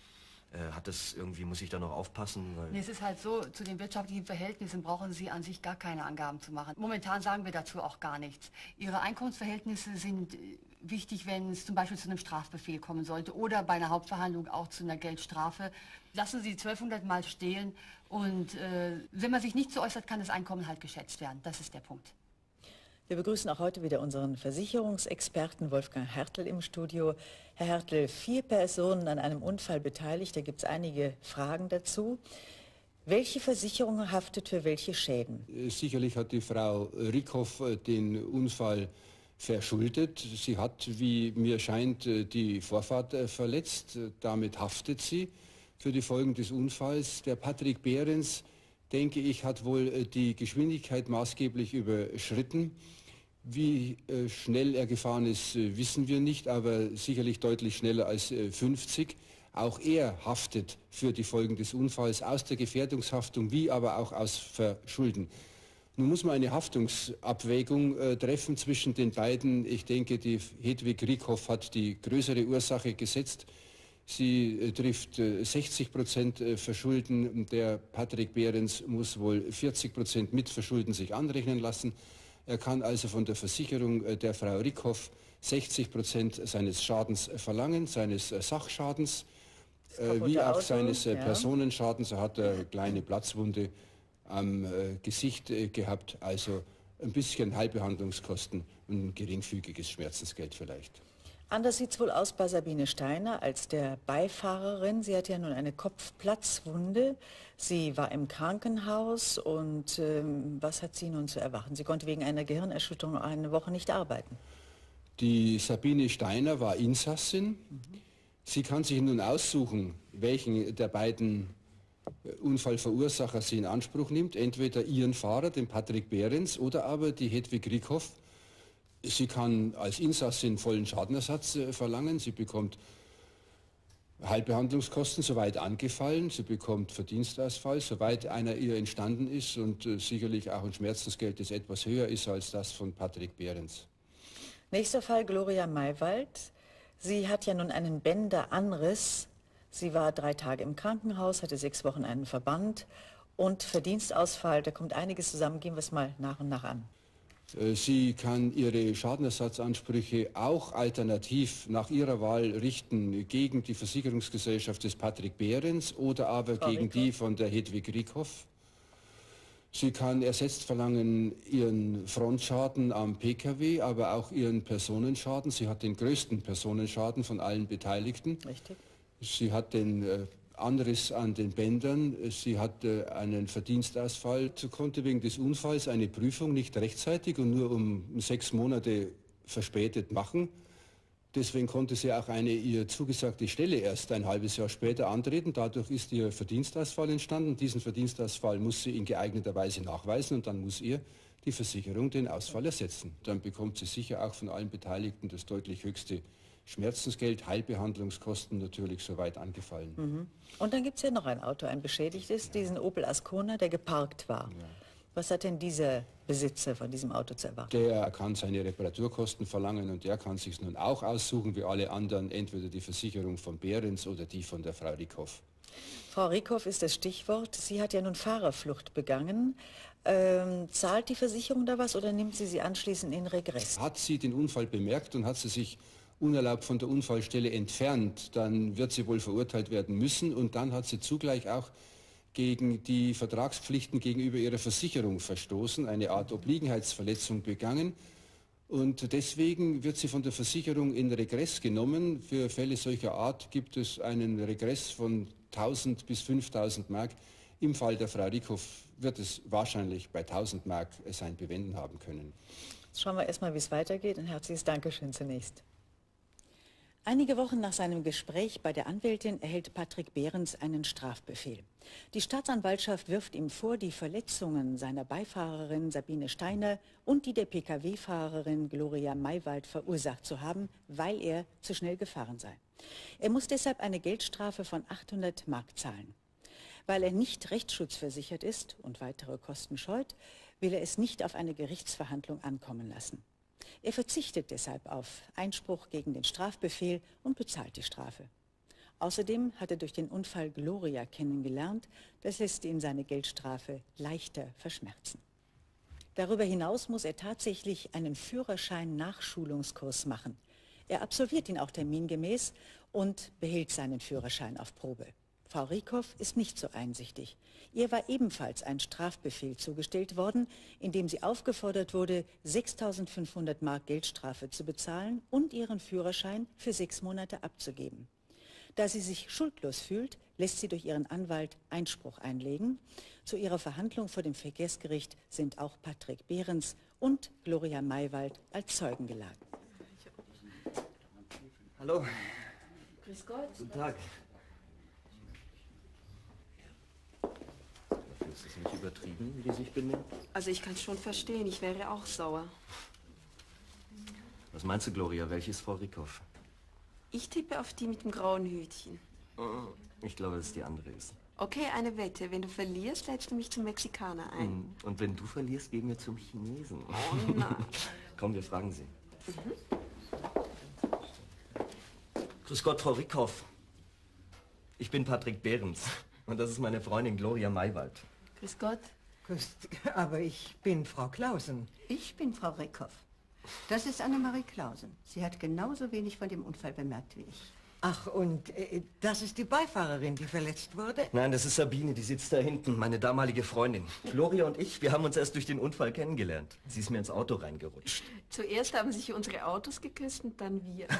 Äh, hat das irgendwie, muss ich da noch aufpassen? Weil Nee, es ist halt so, zu den wirtschaftlichen Verhältnissen brauchen Sie an sich gar keine Angaben zu machen. Momentan sagen wir dazu auch gar nichts. Ihre Einkommensverhältnisse sind äh, wichtig, wenn es zum Beispiel zu einem Strafbefehl kommen sollte oder bei einer Hauptverhandlung auch zu einer Geldstrafe. Lassen Sie zwölfhundert Mal stehen und äh, wenn man sich nicht so äußert, kann das Einkommen halt geschätzt werden. Das ist der Punkt. Wir begrüßen auch heute wieder unseren Versicherungsexperten Wolfgang Hertel im Studio. Herr Hertel, vier Personen an einem Unfall beteiligt, da gibt es einige Fragen dazu. Welche Versicherung haftet für welche Schäden? Sicherlich hat die Frau Rickhoff den Unfall verschuldet. Sie hat, wie mir scheint, die Vorfahrt verletzt. Damit haftet sie für die Folgen des Unfalls. Der Patrick Behrens, denke ich, hat wohl die Geschwindigkeit maßgeblich überschritten. Wie äh, schnell er gefahren ist, äh, wissen wir nicht, aber sicherlich deutlich schneller als äh, fünfzig. Auch er haftet für die Folgen des Unfalls aus der Gefährdungshaftung wie aber auch aus Verschulden. Nun muss man eine Haftungsabwägung äh, treffen zwischen den beiden. Ich denke, die Hedwig Rickhoff hat die größere Ursache gesetzt. Sie äh, trifft äh, sechzig Prozent äh, Verschulden. Der Patrick Behrens muss wohl vierzig Prozent mit Verschulden sich anrechnen lassen. Er kann also von der Versicherung äh, der Frau Rickhoff sechzig Prozent seines Schadens verlangen, seines äh, Sachschadens, äh, wie auch Auto, seines äh, ja. Personenschadens. Er hat eine kleine Platzwunde am äh, Gesicht äh, gehabt, also ein bisschen Heilbehandlungskosten und ein geringfügiges Schmerzensgeld vielleicht. Anders sieht es wohl aus bei Sabine Steiner als der Beifahrerin. Sie hat ja nun eine Kopfplatzwunde. Sie war im Krankenhaus und ähm, was hat sie nun zu erwarten? Sie konnte wegen einer Gehirnerschütterung eine Woche nicht arbeiten. Die Sabine Steiner war Insassin. Sie kann sich nun aussuchen, welchen der beiden Unfallverursacher sie in Anspruch nimmt. Entweder ihren Fahrer, den Patrick Behrens, oder aber die Hedwig Rickhoff. Sie kann als Insassin vollen Schadenersatz äh, verlangen. Sie bekommt Heilbehandlungskosten, soweit angefallen. Sie bekommt Verdienstausfall, soweit einer ihr entstanden ist. Und äh, sicherlich auch ein Schmerzensgeld, das etwas höher ist als das von Patrick Behrens. Nächster Fall, Gloria Maywald. Sie hat ja nun einen Bänderanriss. Sie war drei Tage im Krankenhaus, hatte sechs Wochen einen Verband und Verdienstausfall. Da kommt einiges zusammen. Gehen wir es mal nach und nach an. Sie kann ihre Schadenersatzansprüche auch alternativ nach ihrer Wahl richten gegen die Versicherungsgesellschaft des Patrick Behrens oder aber Frau gegen Rickhoff. Die von der Hedwig Rickhoff. Sie kann ersetzt verlangen ihren Frontschaden am P K W, aber auch ihren Personenschaden. Sie hat den größten Personenschaden von allen Beteiligten. Richtig. Sie hat den äh, Anriss an den Bändern, sie hatte einen Verdienstausfall, sie konnte wegen des Unfalls eine Prüfung nicht rechtzeitig und nur um sechs Monate verspätet machen. Deswegen konnte sie auch eine ihr zugesagte Stelle erst ein halbes Jahr später antreten. Dadurch ist ihr Verdienstausfall entstanden. Diesen Verdienstausfall muss sie in geeigneter Weise nachweisen und dann muss ihr die Versicherung den Ausfall ersetzen. Dann bekommt sie sicher auch von allen Beteiligten das deutlich höchste Schmerzensgeld, Heilbehandlungskosten natürlich soweit angefallen. Mhm. Und dann gibt es ja noch ein Auto, ein beschädigtes, diesen Opel Ascona, der geparkt war. Ja. Was hat denn dieser Besitzer von diesem Auto zu erwarten? Der kann seine Reparaturkosten verlangen und der kann sich nun auch aussuchen, wie alle anderen, entweder die Versicherung von Behrens oder die von der Frau Rickhoff. Frau Rickhoff ist das Stichwort. Sie hat ja nun Fahrerflucht begangen. Ähm, zahlt die Versicherung da was oder nimmt sie sie anschließend in Regress? Hat sie den Unfall bemerkt und hat sie sich unerlaubt von der Unfallstelle entfernt, dann wird sie wohl verurteilt werden müssen und dann hat sie zugleich auch gegen die Vertragspflichten gegenüber ihrer Versicherung verstoßen, eine Art Obliegenheitsverletzung begangen und deswegen wird sie von der Versicherung in Regress genommen. Für Fälle solcher Art gibt es einen Regress von tausend bis fünftausend Mark. Im Fall der Frau Rickhoff wird es wahrscheinlich bei tausend Mark sein Bewenden haben können. Jetzt schauen wir erstmal, wie es weitergeht. Ein herzliches Dankeschön zunächst. Einige Wochen nach seinem Gespräch bei der Anwältin erhält Patrick Behrens einen Strafbefehl. Die Staatsanwaltschaft wirft ihm vor, die Verletzungen seiner Beifahrerin Sabine Steiner und die der P K W-Fahrerin Gloria Maywald verursacht zu haben, weil er zu schnell gefahren sei. Er muss deshalb eine Geldstrafe von achthundert Mark zahlen. Weil er nicht rechtsschutzversichert ist und weitere Kosten scheut, will er es nicht auf eine Gerichtsverhandlung ankommen lassen. Er verzichtet deshalb auf Einspruch gegen den Strafbefehl und bezahlt die Strafe. Außerdem hat er durch den Unfall Gloria kennengelernt. Das lässt ihn seine Geldstrafe leichter verschmerzen. Darüber hinaus muss er tatsächlich einen Führerschein-Nachschulungskurs machen. Er absolviert ihn auch termingemäß und behält seinen Führerschein auf Probe. Frau Rickhoff ist nicht so einsichtig. Ihr war ebenfalls ein Strafbefehl zugestellt worden, in dem sie aufgefordert wurde, sechstausendfünfhundert Mark Geldstrafe zu bezahlen und ihren Führerschein für sechs Monate abzugeben. Da sie sich schuldlos fühlt, lässt sie durch ihren Anwalt Einspruch einlegen. Zu ihrer Verhandlung vor dem Verkehrsgericht sind auch Patrick Behrens und Gloria Maywald als Zeugen geladen. Hallo. Grüß Gott. Guten Tag. Ist es nicht übertrieben, wie die sich benehmen? Also ich kann es schon verstehen, ich wäre auch sauer. Was meinst du, Gloria? Welche ist Frau Rickhoff? Ich tippe auf die mit dem grauen Hütchen. Ich glaube, dass es die andere ist. Okay, eine Wette. Wenn du verlierst, lädst du mich zum Mexikaner ein. Und wenn du verlierst, gehen wir zum Chinesen. Oh nein. Komm, wir fragen sie. Mhm. Grüß Gott, Frau Rickhoff. Ich bin Patrick Behrens. Und das ist meine Freundin Gloria Maywald. Grüß Gott. Grüß, aber ich bin Frau Clausen. Ich bin Frau Rickhoff. Das ist Annemarie Clausen. Sie hat genauso wenig von dem Unfall bemerkt wie ich. Ach, und äh, das ist die Beifahrerin, die verletzt wurde? Nein, das ist Sabine, die sitzt da hinten, meine damalige Freundin. Gloria und ich, wir haben uns erst durch den Unfall kennengelernt. Sie ist mir ins Auto reingerutscht. Zuerst haben sich unsere Autos geküsst und dann wir.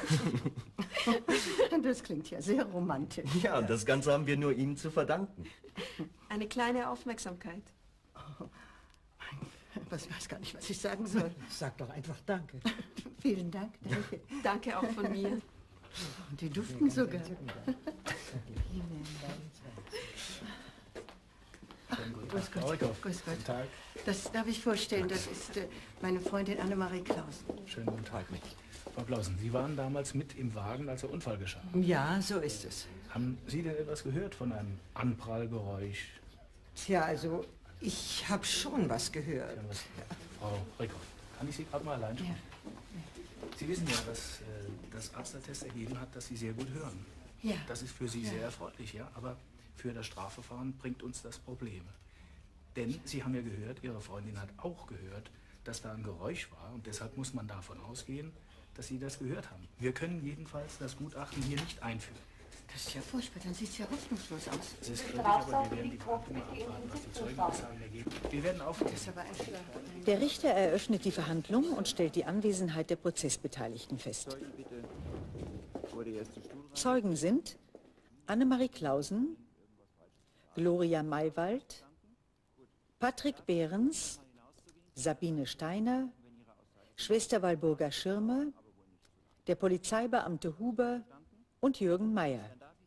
Das klingt ja sehr romantisch. Ja, und das Ganze haben wir nur Ihnen zu verdanken. Eine kleine Aufmerksamkeit. Oh, ich weiß gar nicht, was ich sagen soll. Sag doch einfach Danke. Vielen Dank, danke. Danke auch von mir. Und die duften sogar. Grüß Gott. Grüß Gott. Das darf ich vorstellen, das ist äh, meine Freundin Annemarie Klausen. Schönen guten Tag, mich. Frau Klausen, Sie waren damals mit im Wagen, als der Unfall geschah. Ja, so ist es. Haben Sie denn etwas gehört von einem Anprallgeräusch? Tja, also, ich habe schon was gehört. Ja, was? Frau Rickhoff, kann ich Sie gerade mal allein sprechen? Ja. Sie wissen ja, dass äh, das Arztattest ergeben hat, dass Sie sehr gut hören. Ja. Das ist für Sie Ja. sehr erfreulich, ja. Aber für das Strafverfahren bringt uns das Probleme. Denn Sie haben ja gehört, Ihre Freundin hat auch gehört, dass da ein Geräusch war. Und deshalb muss man davon ausgehen, dass Sie das gehört haben. Wir können jedenfalls das Gutachten hier nicht einführen. Das ist ja furchtbar, dann sieht es ja hoffnungslos aus. Es ist kritisch, aber wir werden die Verhandlungen abwarten, was die Zeugenaussagen ergeben. Wir werden aufnehmen. Das ist aber ein Schlag. Der Richter eröffnet die Verhandlung und stellt die Anwesenheit der Prozessbeteiligten fest. Zeugen sind Annemarie Klausen, Gloria Maywald, Patrick Behrens, Sabine Steiner, Schwester Walburga Schirmer, der Polizeibeamte Huber und Jürgen Meyer.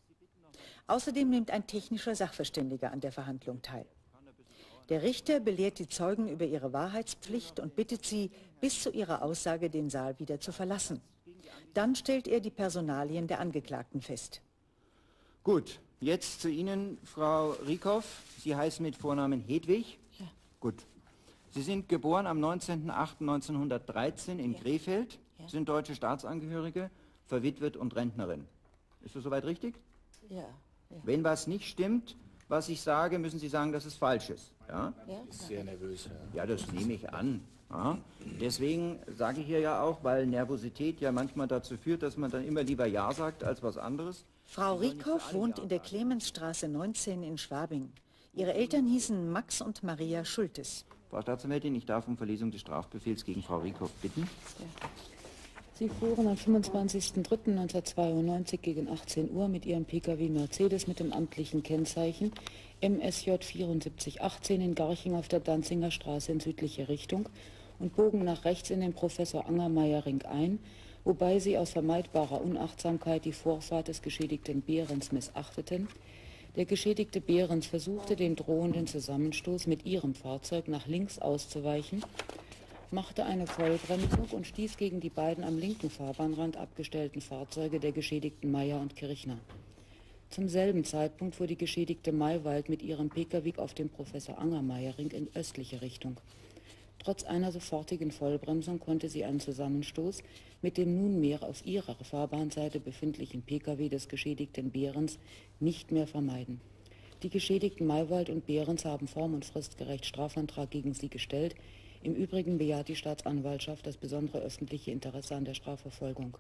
Außerdem nimmt ein technischer Sachverständiger an der Verhandlung teil. Der Richter belehrt die Zeugen über ihre Wahrheitspflicht und bittet sie, bis zu ihrer Aussage den Saal wieder zu verlassen. Dann stellt er die Personalien der Angeklagten fest. Gut, jetzt zu Ihnen, Frau Rickhoff. Sie heißen mit Vornamen Hedwig? Ja. Gut. Sie sind geboren am neunzehnten achten neunzehnhundertdreizehn in Ja. Krefeld, Ja. sind deutsche Staatsangehörige, verwitwet und Rentnerin. Ist das soweit richtig? Ja. Ja. Wenn was nicht stimmt, was ich sage, müssen Sie sagen, dass es falsch ist. Ja? Ja. Ist sehr nervös, Herr. Ja, das nehme ich an. Ja. Deswegen sage ich hier ja auch, weil Nervosität ja manchmal dazu führt, dass man dann immer lieber Ja sagt als was anderes. Frau Rickhoff wohnt in der Clemensstraße neunzehn in Schwabing. Ihre Eltern hießen Max und Maria Schultes. Frau Staatsanwältin, ich darf um Verlesung des Strafbefehls gegen Frau Rickhoff bitten. Ja. Sie fuhren am fünfundzwanzigsten dritten neunzehnhundertzweiundneunzig gegen achtzehn Uhr mit ihrem Pkw Mercedes mit dem amtlichen Kennzeichen M S J vierundsiebzig achtzehn in Garching auf der Danziger Straße in südliche Richtung und bogen nach rechts in den Professor Angermayer-Ring ein, wobei sie aus vermeidbarer Unachtsamkeit die Vorfahrt des geschädigten Behrens missachteten. Der geschädigte Behrens versuchte, den drohenden Zusammenstoß mit ihrem Fahrzeug nach links auszuweichen, machte eine Vollbremsung und stieß gegen die beiden am linken Fahrbahnrand abgestellten Fahrzeuge der geschädigten Meyer und Kirchner. Zum selben Zeitpunkt fuhr die geschädigte Maywald mit ihrem Pkw auf dem Professor Angermayer-Ring in östliche Richtung. Trotz einer sofortigen Vollbremsung konnte sie einen Zusammenstoß mit dem nunmehr auf ihrer Fahrbahnseite befindlichen Pkw des geschädigten Behrens nicht mehr vermeiden. Die geschädigten Maywald und Behrens haben form- und fristgerecht Strafantrag gegen sie gestellt. Im Übrigen bejaht die Staatsanwaltschaft das besondere öffentliche Interesse an der Strafverfolgung.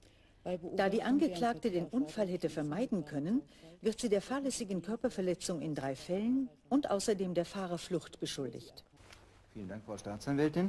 Da die Angeklagte den Unfall hätte vermeiden können, wird sie der fahrlässigen Körperverletzung in drei Fällen und außerdem der Fahrerflucht beschuldigt. Vielen Dank, Frau Staatsanwältin.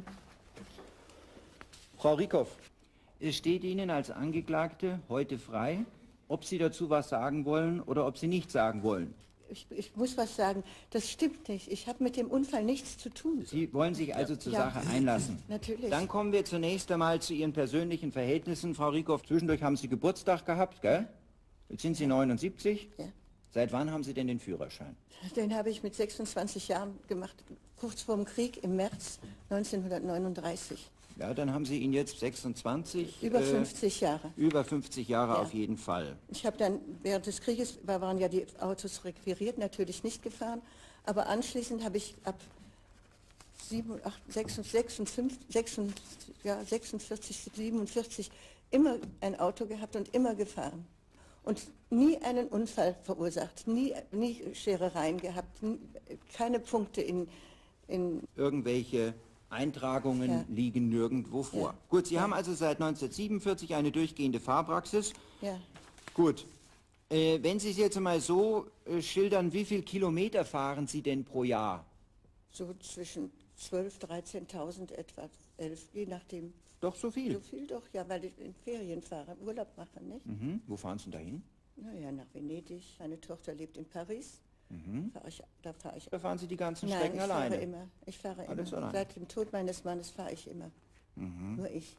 Frau Rickhoff, es steht Ihnen als Angeklagte heute frei, ob Sie dazu was sagen wollen oder ob Sie nichts sagen wollen. Ich, ich muss was sagen, das stimmt nicht. Ich habe mit dem Unfall nichts zu tun. Sie wollen sich also zur Ja. Sache einlassen. Natürlich. Dann kommen wir zunächst einmal zu Ihren persönlichen Verhältnissen. Frau Rickhoff, zwischendurch haben Sie Geburtstag gehabt, gell? Jetzt sind Sie neunundsiebzig. Ja. Seit wann haben Sie denn den Führerschein? Den habe ich mit sechsundzwanzig Jahren gemacht, kurz vor dem Krieg im März neunzehnhundertneununddreißig. Ja, dann haben Sie ihn jetzt sechsundzwanzig. Über äh, fünfzig Jahre. Über fünfzig Jahre Ja. auf jeden Fall. Ich habe dann während des Krieges, da waren ja die Autos requiriert, natürlich nicht gefahren, aber anschließend habe ich ab sieben, acht, sechs, sechs, fünf, sechs, ja, sechsundvierzig, siebenundvierzig immer ein Auto gehabt und immer gefahren. Und nie einen Unfall verursacht, nie, nie Scherereien gehabt, nie, keine Punkte in... in Irgendwelche Eintragungen Ja. liegen nirgendwo vor. Ja. Gut, Sie Ja. haben also seit neunzehnhundertsiebenundvierzig eine durchgehende Fahrpraxis. Ja. Gut. Äh, wenn Sie es jetzt mal so äh, schildern, wie viel Kilometer fahren Sie denn pro Jahr? So zwischen zwölftausend, dreizehntausend etwa, elf, je nachdem. Doch so viel? So viel doch, ja, weil ich in Ferien fahre, Urlaub mache, nicht? Mhm. Wo fahren Sie denn dahin? Naja, nach Venedig. Meine Tochter lebt in Paris. Mhm. Fahr ich, da fahre ich. Da fahren Sie die ganzen Nein, Strecken ich alleine? Fahre immer. Ich fahre Alles immer. allein? Seit dem Tod meines Mannes fahre ich immer. Mhm. Nur ich.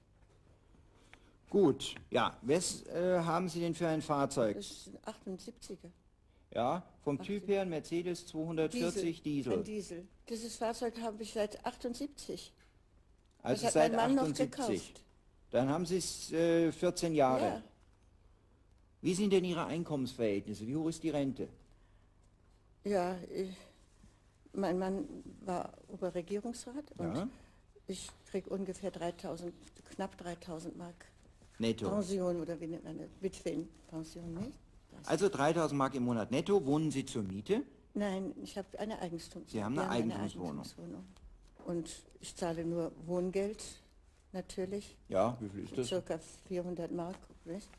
Gut. Ja, was äh, haben Sie denn für ein Fahrzeug? Das ist ein achtundsiebziger. Ja, vom Typ her ein Mercedes zweihundertvierzig Diesel. Ein Diesel. Dieses Fahrzeug habe ich seit achtundsiebzig. Also das hat seit mein Mann achtundsiebzig. noch gekauft. Dann haben Sie es äh, vierzehn Jahre. Ja. Wie sind denn Ihre Einkommensverhältnisse? Wie hoch ist die Rente? Ja, ich, mein Mann war Oberregierungsrat und Ja. ich kriege ungefähr dreitausend, knapp dreitausend Mark Netto. Pension oder wie nennt man das? Witwenpension, nicht? Also dreitausend Mark im Monat netto. Wohnen Sie zur Miete? Nein, ich habe eine Eigentumswohnung. Sie haben eine Eigentumswohnung. Eigentumswohnung. Und ich zahle nur Wohngeld, natürlich. Ja, wie viel ist das? Circa vierhundert Mark, nicht?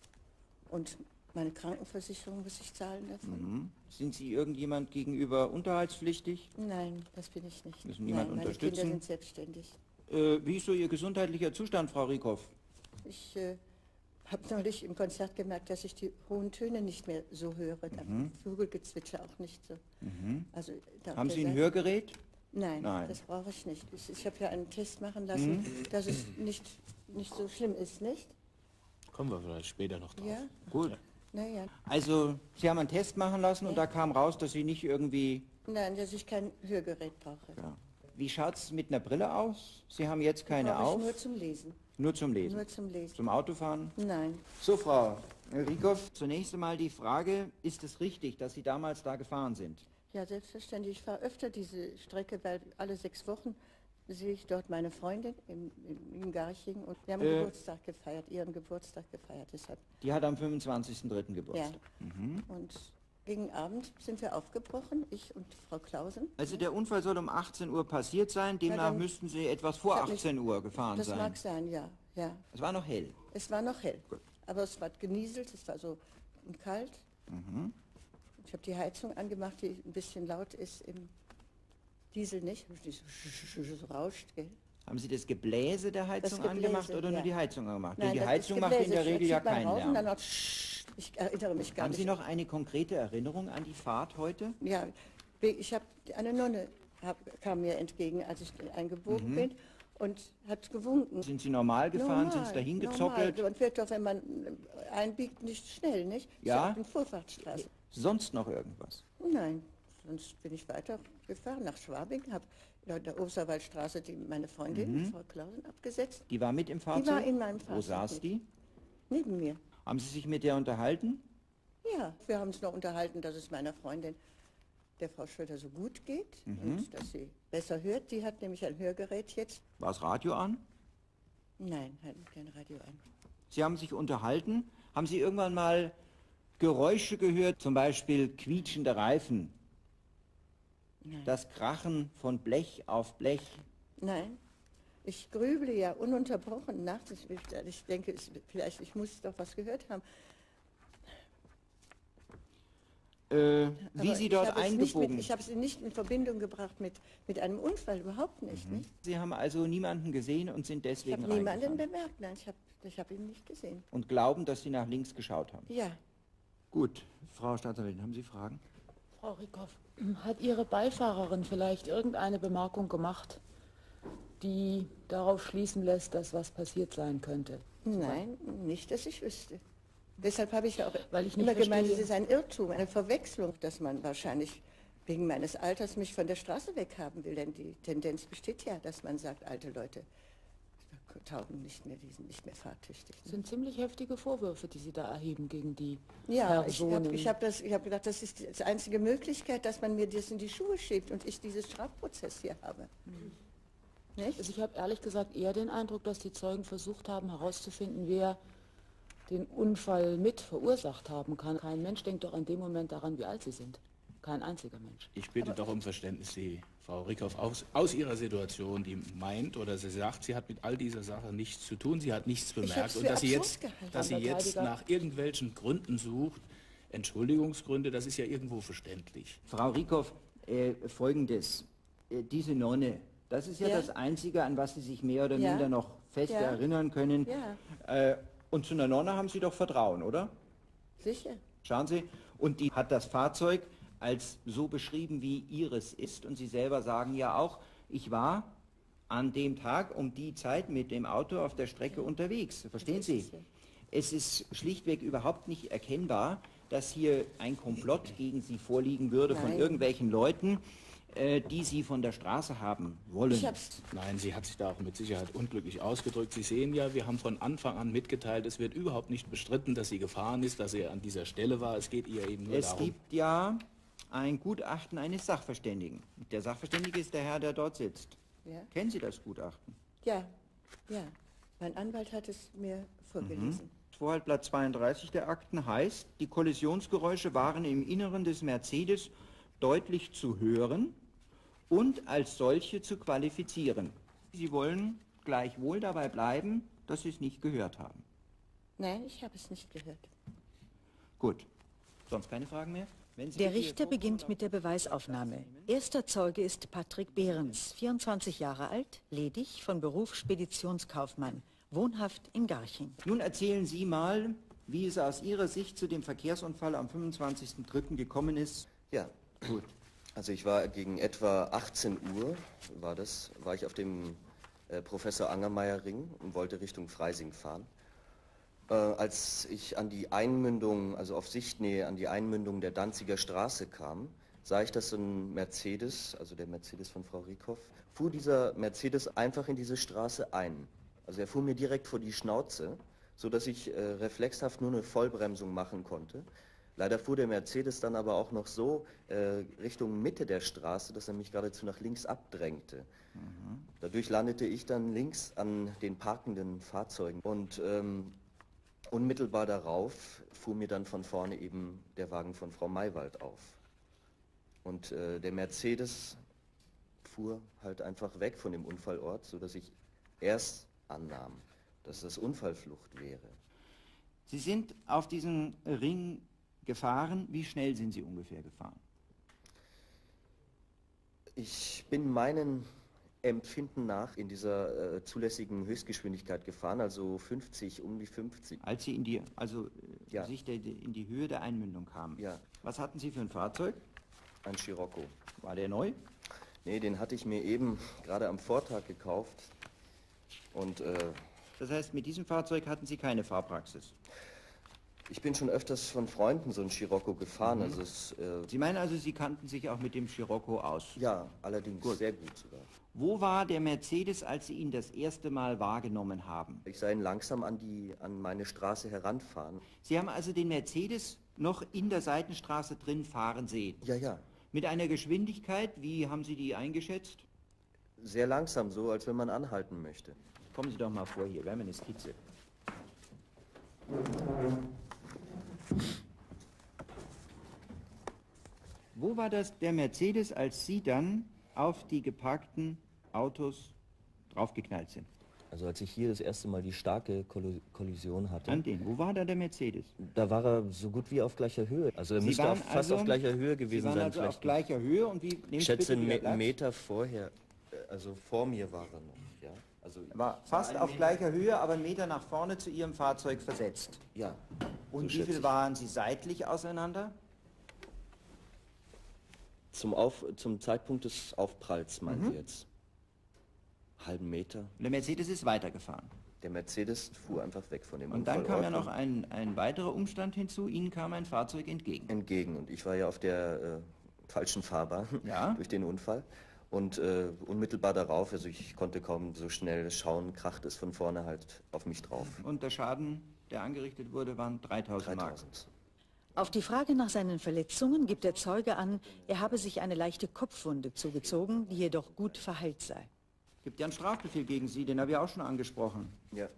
Und meine Krankenversicherung muss ich zahlen davon. Mhm. Sind Sie irgendjemand gegenüber unterhaltspflichtig? Nein, das bin ich nicht. Müssen niemand Nein, meine unterstützen? Kinder sind selbstständig. Äh, wie ist so Ihr gesundheitlicher Zustand, Frau Rieckhoff? Ich äh, habe neulich im Konzert gemerkt, dass ich die hohen Töne nicht mehr so höre. Mhm. Vogelgezwitscher auch nicht so. Mhm. Also, da Haben auf Sie der ein Seite- Hörgerät? Nein, Nein. das brauche ich nicht. Ich, ich habe ja einen Test machen lassen, Mhm. dass es nicht, nicht so schlimm ist, nicht? Kommen wir vielleicht später noch drauf. Ja? Gut. Naja. Also, Sie haben einen Test machen lassen und da kam raus, dass Sie nicht irgendwie... Nein, dass ich kein Hörgerät brauche. Ja. Wie schaut es mit einer Brille aus? Sie haben jetzt keine brauche ich auf? nur zum Lesen. Nur zum Lesen? Nur zum Lesen. Zum Autofahren? Nein. So, Frau Rieckhoff, zunächst einmal die Frage, ist es richtig, dass Sie damals da gefahren sind? Ja, selbstverständlich. Ich fahre öfter diese Strecke, weil alle sechs Wochen sehe ich dort meine Freundin in, in, in Garching und wir haben Äh. Geburtstag gefeiert, ihren Geburtstag gefeiert. Deshalb. Die hat am fünfundzwanzigsten dritten Geburtstag. Ja. Mhm. Und gegen Abend sind wir aufgebrochen, ich und Frau Klausen. Also der Unfall soll um achtzehn Uhr passiert sein, demnach dann- müssten Sie etwas vor Ich hab mich- achtzehn Uhr gefahren Das sein. mag sein, ja, ja. Es war noch hell. Es war noch hell, aber es war genieselt, es war so kalt. Mhm. Ich habe die Heizung angemacht, die ein bisschen laut ist im Diesel nicht, die so, so rauscht, gell? Haben Sie das Gebläse der Heizung Das Gebläse, angemacht oder nur ja. die Heizung angemacht? Nein, Denn die das Heizung ist macht in Gebläse. der Da Regel ja zieht man keinen rauf und dann Lärm. noch, ich erinnere mich gar Haben nicht. Sie noch eine konkrete Erinnerung an die Fahrt heute? Ja, ich habe eine Nonne hab, kam mir entgegen, als ich eingebogen Mhm. bin und hat gewunken. Sind Sie normal gefahren? Normal, Sind Sie dahin normal. gezockelt? Man fährt doch, wenn man einbiegt, nicht schnell, nicht? Ja. Ich bin Vorfahrtsstraße. Sonst noch irgendwas? Nein, sonst bin ich weitergefahren nach Schwabing, habe in der Osterwaldstraße die, meine Freundin, Mhm. Frau Klausen, abgesetzt. Die war mit im Fahrzeug? Die war in meinem Wo Fahrzeug saß mit. die? Neben mir. Haben Sie sich mit der unterhalten? Ja, wir haben uns noch unterhalten, dass es meiner Freundin, der Frau Schröder, so gut geht Mhm. und dass sie besser hört. Die hat nämlich ein Hörgerät jetzt. War das Radio an? Nein, hat kein Radio an. Sie haben sich unterhalten. Haben Sie irgendwann mal Geräusche gehört, zum Beispiel quietschende Reifen? Nein. Das Krachen von Blech auf Blech? Nein, ich grüble ja ununterbrochen nachts. Ich, ich denke, es, vielleicht, ich muss doch was gehört haben. Äh, wie Aber Sie ich dort habe es nicht eingebogen? Mit, ich habe sie nicht in Verbindung gebracht mit, mit einem Unfall, überhaupt nicht. nicht? Sie haben also niemanden gesehen und sind Ich deswegen habe niemanden reingefahren. bemerkt, nein, ich habe ich hab ihn nicht gesehen. Und glauben, dass Sie nach links geschaut haben. Ja, Gut, Frau Staatsanwältin, haben Sie Fragen? Frau Rieckhoff, hat Ihre Beifahrerin vielleicht irgendeine Bemerkung gemacht, die darauf schließen lässt, dass was passiert sein könnte? nein, nicht, dass ich wüsste. Deshalb habe ich ja auch Weil ich nicht immer gemeint, es verstehe- ist ein Irrtum, eine Verwechslung, dass man wahrscheinlich wegen meines Alters mich von der Straße weghaben will. Denn die Tendenz besteht ja, dass man sagt, alte Leute taugen nicht mehr, die sind nicht mehr fahrtüchtig. Das sind ziemlich heftige Vorwürfe, die Sie da erheben gegen die Ja, ich Personen. habe ich hab das- ich hab gedacht, das ist die einzige Möglichkeit, dass man mir das in die Schuhe schiebt und ich diesen Strafprozess hier habe. Nicht? Also ich habe ehrlich gesagt eher den Eindruck, dass die Zeugen versucht haben herauszufinden, wer den Unfall mit verursacht haben kann. Kein Mensch denkt doch in dem Moment daran, wie alt sie sind. kein einziger Mensch. Ich bitte doch um Verständnis, die Frau Rickhoff, aus, aus ihrer Situation, die meint oder sie sagt, sie hat mit all dieser Sache nichts zu tun, sie hat nichts bemerkt und dass sie jetzt, dass sie jetzt nach irgendwelchen Gründen sucht, Entschuldigungsgründe, das ist ja irgendwo verständlich. Frau Rickhoff, äh, Folgendes, äh, diese Nonne, das ist ja, ja das Einzige, an was Sie sich mehr oder ja. minder noch fest ja. erinnern können. Ja. Äh, und zu einer Nonne haben Sie doch Vertrauen, oder? Sicher. Schauen Sie, und die hat das Fahrzeug als so beschrieben, wie Ihres ist. Und Sie selber sagen ja auch, ich war an dem Tag um die Zeit mit dem Auto auf der Strecke unterwegs. Verstehen Sie? Es ist schlichtweg überhaupt nicht erkennbar, dass hier ein Komplott gegen Sie vorliegen würde Nein. von irgendwelchen Leuten, äh, die Sie von der Straße haben wollen. Ich hab's. Nein, sie hat sich da auch mit Sicherheit unglücklich ausgedrückt. Sie sehen ja, wir haben von Anfang an mitgeteilt, es wird überhaupt nicht bestritten, dass sie gefahren ist, dass sie an dieser Stelle war. Es geht ihr eben nur es darum... Es gibt ja ein Gutachten eines Sachverständigen. Der Sachverständige ist der Herr, der dort sitzt. Ja. Kennen Sie das Gutachten? Ja, ja. Mein Anwalt hat es mir vorgelesen. Mhm. Vorhaltblatt zweiunddreißig der Akten heißt, die Kollisionsgeräusche waren im Inneren des Mercedes deutlich zu hören und als solche zu qualifizieren. Sie wollen gleichwohl dabei bleiben, dass Sie es nicht gehört haben. Nein, ich habe es nicht gehört. Gut. Sonst keine Fragen mehr? Wenn Sie der Richter beginnt mit der Beweisaufnahme. Erster Zeuge ist Patrick Behrens, vierundzwanzig Jahre alt, ledig, von Beruf Speditionskaufmann, wohnhaft in Garching. Nun erzählen Sie mal, wie es aus Ihrer Sicht zu dem Verkehrsunfall am fünfundzwanzigsten dritten gekommen ist. Ja, gut. Also ich war gegen etwa achtzehn Uhr, war das, war ich auf dem äh, Professor Angermayer Ring und wollte Richtung Freising fahren. Äh, als ich an die Einmündung, also auf Sichtnähe an die Einmündung der Danziger Straße kam, sah ich, dass ein Mercedes, also der Mercedes von Frau Rickhoff, fuhr dieser Mercedes einfach in diese Straße ein. Also er fuhr mir direkt vor die Schnauze, sodass ich äh, reflexhaft nur eine Vollbremsung machen konnte. Leider fuhr der Mercedes dann aber auch noch so äh, Richtung Mitte der Straße, dass er mich geradezu nach links abdrängte. Mhm. Dadurch landete ich dann links an den parkenden Fahrzeugen und ähm, unmittelbar darauf fuhr mir dann von vorne eben der Wagen von Frau Maywald auf. Und äh, der Mercedes fuhr halt einfach weg von dem Unfallort, sodass ich erst annahm, dass das Unfallflucht wäre. Sie sind auf diesen Ring gefahren. Wie schnell sind Sie ungefähr gefahren? Ich bin meinen Empfinden nach in dieser äh, zulässigen Höchstgeschwindigkeit gefahren, also fünfzig, um die fünfzig. Als Sie in die, also ja. sich der, in die Höhe der Einmündung kamen. Ja. Was hatten Sie für ein Fahrzeug? Ein Scirocco. War der neu? Nee, den hatte ich mir eben gerade am Vortag gekauft. Und, äh, das heißt, mit diesem Fahrzeug hatten Sie keine Fahrpraxis? Ich bin schon öfters von Freunden so ein Scirocco gefahren. Mhm. Also es, äh Sie meinen also, Sie kannten sich auch mit dem Scirocco aus? Ja, allerdings gut. Sehr gut sogar. Wo war der Mercedes, als Sie ihn das erste Mal wahrgenommen haben? Ich sah ihn langsam an, die, an meine Straße heranfahren. Sie haben also den Mercedes noch in der Seitenstraße drin fahren sehen? Ja, ja. Mit einer Geschwindigkeit, wie haben Sie die eingeschätzt? Sehr langsam, so als wenn man anhalten möchte. Kommen Sie doch mal vor hier, wir haben eine Skizze. Wo war das der Mercedes, als Sie dann auf die geparkten Autos draufgeknallt sind? Also als ich hier das erste Mal die starke Kollision hatte. An den, wo war da der Mercedes? Da war er so gut wie auf gleicher Höhe. Also er Sie müsste auf, fast also, auf gleicher Höhe gewesen Sie waren sein. Also auf gleicher Höhe und wie? Ich schätze einen Meter vorher, also vor mir war er noch, ja. Also war fast auf gleicher Höhe, aber einen Meter nach vorne zu Ihrem Fahrzeug versetzt. Ja. Und so wie viel waren Sie seitlich auseinander? Zum, Auf, zum Zeitpunkt des Aufpralls, meinen mhm. Sie jetzt? Halben Meter. Und der Mercedes ist weitergefahren? Der Mercedes fuhr einfach weg von dem Und dann kam ja noch ein, ein weiterer Umstand hinzu, Ihnen kam ein Fahrzeug entgegen. Entgegen, und ich war ja auf der äh, falschen Fahrbahn ja. durch den Unfall. Und äh, unmittelbar darauf, also ich konnte kaum so schnell schauen, kracht es von vorne halt auf mich drauf. Und der Schaden, der angerichtet wurde, waren dreitausend Mark. Auf die Frage nach seinen Verletzungen gibt der Zeuge an, er habe sich eine leichte Kopfwunde zugezogen, die jedoch gut verheilt sei. Es gibt ja einen Strafbefehl gegen Sie, den habe ich auch schon angesprochen. Ja.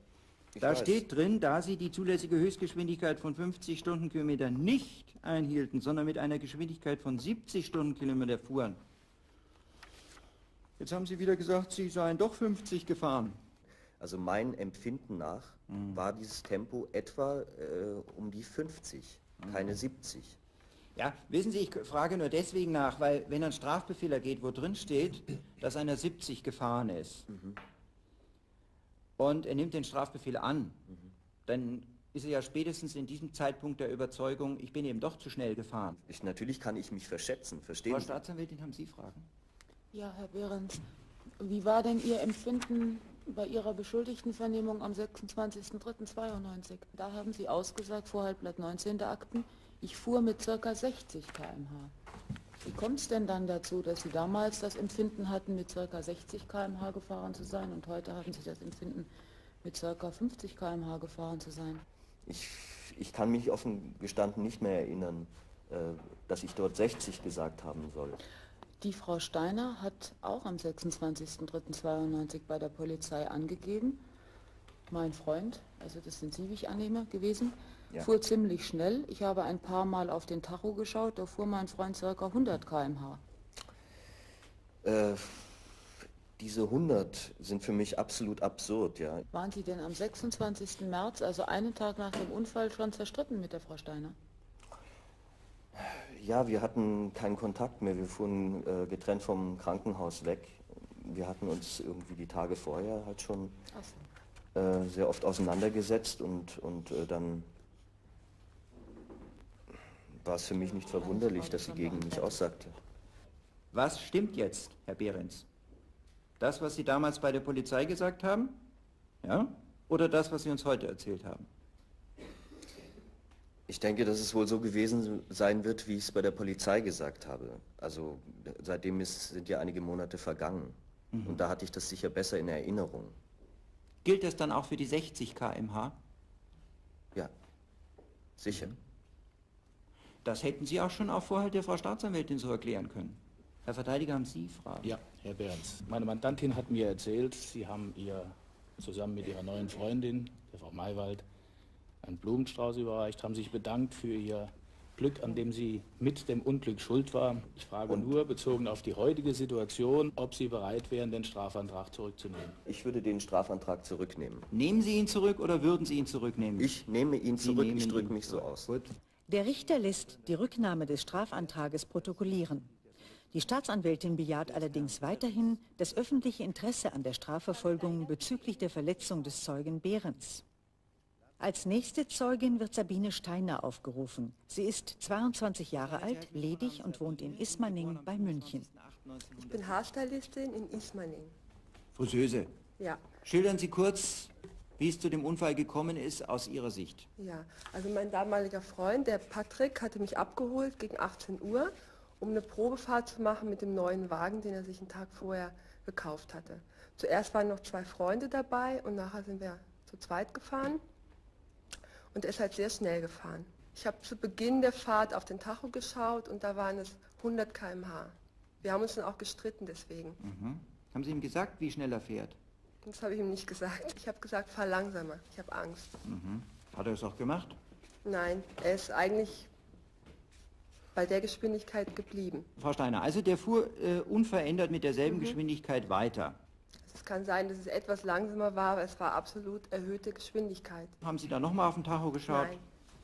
Ich da weiß. steht drin, da Sie die zulässige Höchstgeschwindigkeit von fünfzig Stundenkilometer nicht einhielten, sondern mit einer Geschwindigkeit von siebzig Stundenkilometer fuhren. Jetzt haben Sie wieder gesagt, Sie seien doch fünfzig gefahren. Also mein Empfinden nach Mhm. war dieses Tempo etwa äh, um die fünfzig, Mhm. keine siebzig. Ja, wissen Sie, ich frage nur deswegen nach, weil wenn ein Strafbefehl ergeht, wo drin steht, dass einer siebzig gefahren ist, Mhm. und er nimmt den Strafbefehl an, Mhm. dann ist er ja spätestens in diesem Zeitpunkt der Überzeugung, ich bin eben doch zu schnell gefahren. Ich, natürlich kann ich mich verschätzen, verstehen Frau Sie? Staatsanwältin, haben Sie Fragen? Ja, Herr Behrens, wie war denn Ihr Empfinden bei Ihrer Beschuldigtenvernehmung am sechsundzwanzigsten dritten zweiundneunzig? Da haben Sie ausgesagt, Vorhaltblatt neunzehn der Akten, ich fuhr mit ca. sechzig Kilometer pro Stunde. Wie kommt es denn dann dazu, dass Sie damals das Empfinden hatten, mit ca. sechzig Kilometer pro Stunde gefahren zu sein und heute haben Sie das Empfinden, mit ca. fünfzig Kilometer pro Stunde gefahren zu sein? Ich, ich kann mich offen gestanden nicht mehr erinnern, äh, dass ich dort sechzig gesagt haben soll. Die Frau Steiner hat auch am sechsundzwanzigsten dritten zweiundneunzig bei der Polizei angegeben, mein Freund, also das sind Sie, wie ich annehme, gewesen, Ja. fuhr ziemlich schnell. Ich habe ein paar Mal auf den Tacho geschaut, da fuhr mein Freund ca. hundert Kilometer pro Stunde. Äh, diese hundert sind für mich absolut absurd, ja. Waren Sie denn am sechsundzwanzigsten März, also einen Tag nach dem Unfall, schon zerstritten mit der Frau Steiner? Ja, wir hatten keinen Kontakt mehr. Wir fuhren äh, getrennt vom Krankenhaus weg. Wir hatten uns irgendwie die Tage vorher halt schon Ach so. äh, sehr oft auseinandergesetzt und, und äh, dann war es für mich nicht verwunderlich, dass sie gegen mich aussagte. Was stimmt jetzt, Herr Behrens? Das, was Sie damals bei der Polizei gesagt haben? Ja? Oder das, was Sie uns heute erzählt haben? Ich denke, dass es wohl so gewesen sein wird, wie ich es bei der Polizei gesagt habe. Also seitdem ist, sind ja einige Monate vergangen. Mhm. Und da hatte ich das sicher besser in Erinnerung. Gilt das dann auch für die sechzig Kilometer pro Stunde? Ja, sicher. Das hätten Sie auch schon auf Vorhalt der Frau Staatsanwältin so erklären können. Herr Verteidiger, haben Sie Fragen? Ja, Herr Behrens. Meine Mandantin hat mir erzählt, Sie haben ihr zusammen mit Ihrer neuen Freundin, der Frau Maywald, einen Blumenstrauß überreicht, haben sich bedankt für Ihr Glück, an dem Sie mit dem Unglück schuld war. Ich frage Und? nur, bezogen auf die heutige Situation, ob Sie bereit wären, den Strafantrag zurückzunehmen. Ich würde den Strafantrag zurücknehmen. Nehmen Sie ihn zurück oder würden Sie ihn zurücknehmen? Ich nehme ihn Sie zurück, nehmen ich drücke ihn mich so zurück. aus. Gut. Der Richter lässt die Rücknahme des Strafantrages protokollieren. Die Staatsanwältin bejaht allerdings weiterhin das öffentliche Interesse an der Strafverfolgung bezüglich der Verletzung des Zeugen Behrens. Als nächste Zeugin wird Sabine Steiner aufgerufen. Sie ist zweiundzwanzig Jahre alt, ledig und wohnt in Ismaning bei München. Ich bin Haarstylistin in Ismaning. Friseuse, Ja, schildern Sie kurz, wie es zu dem Unfall gekommen ist, aus Ihrer Sicht. ja. Also mein damaliger Freund, der Patrick, hatte mich abgeholt gegen achtzehn Uhr, um eine Probefahrt zu machen mit dem neuen Wagen, den er sich einen Tag vorher gekauft hatte. Zuerst waren noch zwei Freunde dabei und nachher sind wir zu zweit gefahren. Und er ist halt sehr schnell gefahren. Ich habe zu Beginn der Fahrt auf den Tacho geschaut und da waren es hundert Kilometer pro Stunde. Wir haben uns dann auch gestritten deswegen. Mhm. Haben Sie ihm gesagt, wie schnell er fährt? Das habe ich ihm nicht gesagt. Ich habe gesagt, fahr langsamer, ich habe Angst. Mhm. Hat er es auch gemacht? Nein, er ist eigentlich bei der Geschwindigkeit geblieben. Frau Steiner, also der fuhr äh, unverändert mit derselben Mhm. Geschwindigkeit weiter. Es kann sein, dass es etwas langsamer war, aber es war absolut erhöhte Geschwindigkeit. Haben Sie da nochmal auf den Tacho geschaut? Nein.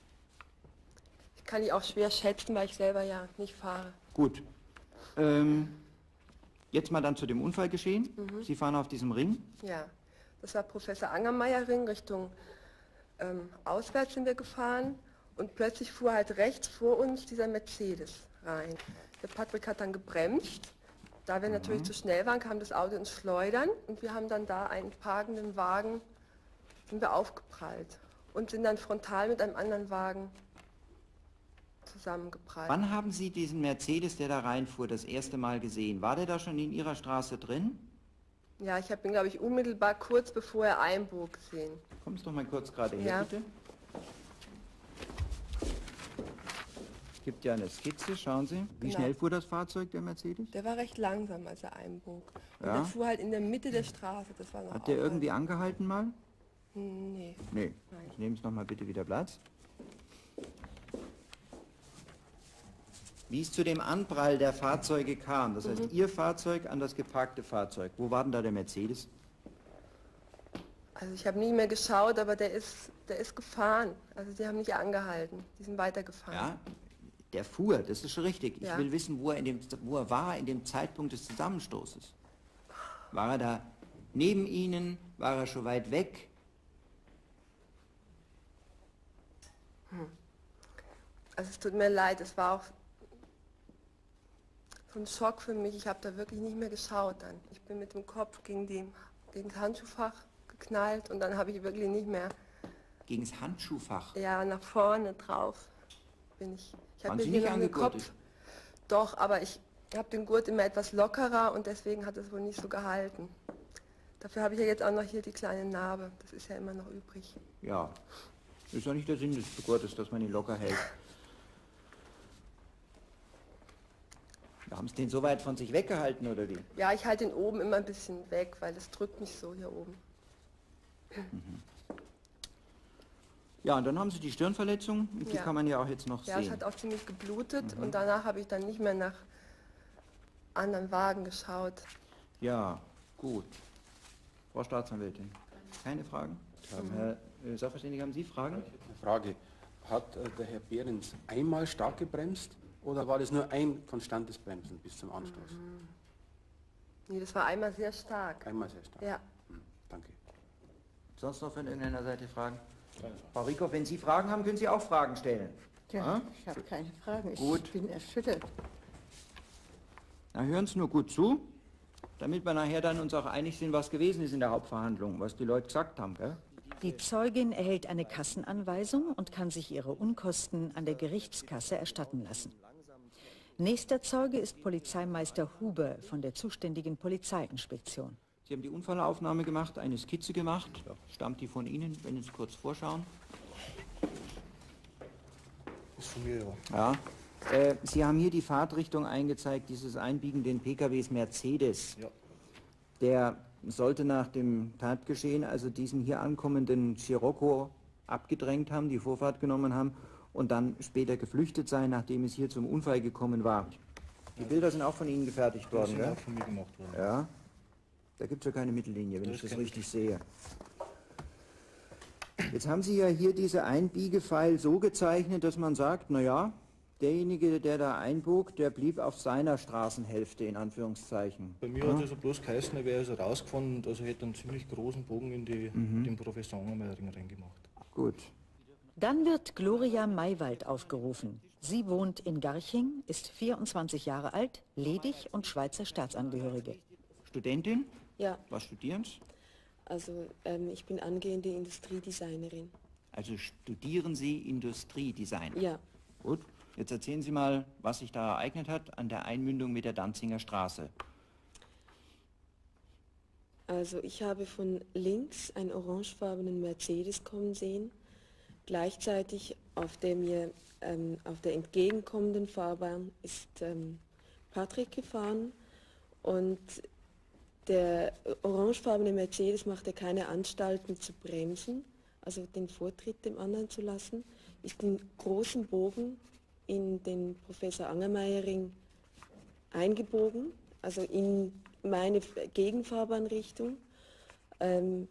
Ich kann die auch schwer schätzen, weil ich selber ja nicht fahre. Gut. Ähm, jetzt mal dann zu dem Unfallgeschehen. Mhm. Sie fahren auf diesem Ring. Ja, das war Professor Angermeier Ring, Richtung ähm, auswärts sind wir gefahren und plötzlich fuhr halt rechts vor uns dieser Mercedes rein. Der Patrick hat dann gebremst. Da wir natürlich zu schnell waren, kam das Auto ins Schleudern und wir haben dann da einen parkenden Wagen, sind wir aufgeprallt und sind dann frontal mit einem anderen Wagen zusammengeprallt. Wann haben Sie diesen Mercedes, der da reinfuhr, das erste Mal gesehen? War der da schon in Ihrer Straße drin? Ja, ich habe ihn, glaube ich, unmittelbar kurz bevor er einbog gesehen. Kommen Sie doch mal kurz gerade her, Ja. bitte. Es gibt ja eine Skizze, schauen Sie. Wie Genau. schnell fuhr das Fahrzeug, der Mercedes? Der war recht langsam, als er einbog. Und Ja. der fuhr halt in der Mitte der Straße. Das war noch Hat der auffallend. irgendwie angehalten mal? Nee. Nee. Ich nehme es nochmal bitte wieder Platz. Wie es zu dem Anprall der Fahrzeuge kam, das heißt, Mhm. Ihr Fahrzeug an das geparkte Fahrzeug. Wo war denn da der Mercedes? Also ich habe nie mehr geschaut, aber der ist, der ist gefahren. Also die haben nicht angehalten, die sind weitergefahren. Ja, der fuhr, das ist schon richtig. Ich Ja. will wissen, wo er, in dem, wo er war in dem Zeitpunkt des Zusammenstoßes. War er da neben Ihnen? War er schon weit weg? Hm. Also es tut mir leid, es war auch so ein Schock für mich. Ich habe da wirklich nicht mehr geschaut dann. Ich bin mit dem Kopf gegen, die, gegen das Handschuhfach geknallt und dann habe ich wirklich nicht mehr... Gegen das Handschuhfach? Ja, nach vorne drauf bin ich. Ich Waren habe Sie hier nicht noch einen angegurtet? Kopf. Doch, aber ich habe den Gurt immer etwas lockerer und deswegen hat es wohl nicht so gehalten. Dafür habe ich ja jetzt auch noch hier die kleine Narbe. Das ist ja immer noch übrig. Ja, ist doch nicht der Sinn des Gurtes, dass man ihn locker hält. Haben Sie den so weit von sich weggehalten, oder wie? Ja, ich halte ihn oben immer ein bisschen weg, weil es drückt mich so hier oben. Mhm. Ja, und dann haben Sie die Stirnverletzung, und die Ja. kann man ja auch jetzt noch Ja, es sehen. hat auch ziemlich geblutet Mhm. und danach habe ich dann nicht mehr nach anderen Wagen geschaut. Ja, gut. Frau Staatsanwältin, keine Fragen? Mhm. Herr äh, Sachverständiger, haben Sie Fragen? Eine Frage. Hat äh, der Herr Behrens einmal stark gebremst oder war das nur ein konstantes Bremsen bis zum Anstoß? Mhm. Nee, das war einmal sehr stark. Einmal sehr stark. Ja. Danke. Sonst noch von irgendeiner Seite Fragen? Frau Rieckhoff, wenn Sie Fragen haben, können Sie auch Fragen stellen. Ja, Ja? ich habe keine Fragen. Ich Gut. bin erschüttert. Na, hören Sie nur gut zu, damit wir nachher dann uns auch einig sind, was gewesen ist in der Hauptverhandlung, was die Leute gesagt haben. Gell? Die Zeugin erhält eine Kassenanweisung und kann sich ihre Unkosten an der Gerichtskasse erstatten lassen. Nächster Zeuge ist Polizeimeister Huber von der zuständigen Polizeiinspektion. Sie haben die Unfallaufnahme gemacht, eine Skizze gemacht. Stammt die von Ihnen, wenn Sie es kurz vorschauen? Ist von mir, ja. Ja. Äh, Sie haben hier die Fahrtrichtung eingezeigt, dieses Einbiegen den P K Ws Mercedes. Ja. Der sollte nach dem Tatgeschehen also diesen hier ankommenden Scirocco abgedrängt haben, die Vorfahrt genommen haben und dann später geflüchtet sein, nachdem es hier zum Unfall gekommen war. Die Bilder sind auch von Ihnen gefertigt worden, sind gell? auch von mir gemacht worden. Ja. Da gibt es ja keine Mittellinie, wenn Das ich das kenn ich. richtig sehe. Jetzt haben Sie ja hier diese Einbiegepfeil so gezeichnet, dass man sagt, naja, derjenige, der da einbog, der blieb auf seiner Straßenhälfte, in Anführungszeichen. Bei mir ja? hat es also bloß geheißen, er wäre also rausgefahren und also hätte einen ziemlich großen Bogen in die, Mhm. den Professor Angermeier-Ring reingemacht. Gut. Dann wird Gloria Maywald aufgerufen. Sie wohnt in Garching, ist vierundzwanzig Jahre alt, ledig und Schweizer Staatsangehörige. Studentin? Ja, Was studieren Sie? also ähm, ich bin angehende Industriedesignerin. Also studieren Sie Industriedesign? Ja. Gut. Jetzt erzählen Sie mal, was sich da ereignet hat an der Einmündung mit der Danziger Straße. Also ich habe von links einen orangefarbenen Mercedes kommen sehen. Gleichzeitig auf der mir ähm, auf der entgegenkommenden Fahrbahn ist ähm, Patrick gefahren und der orangefarbene Mercedes machte keine Anstalten zu bremsen, also den Vortritt dem anderen zu lassen, ist in großen Bogen in den Professor Angermeier-Ring eingebogen, also in meine Gegenfahrbahnrichtung. Ähm,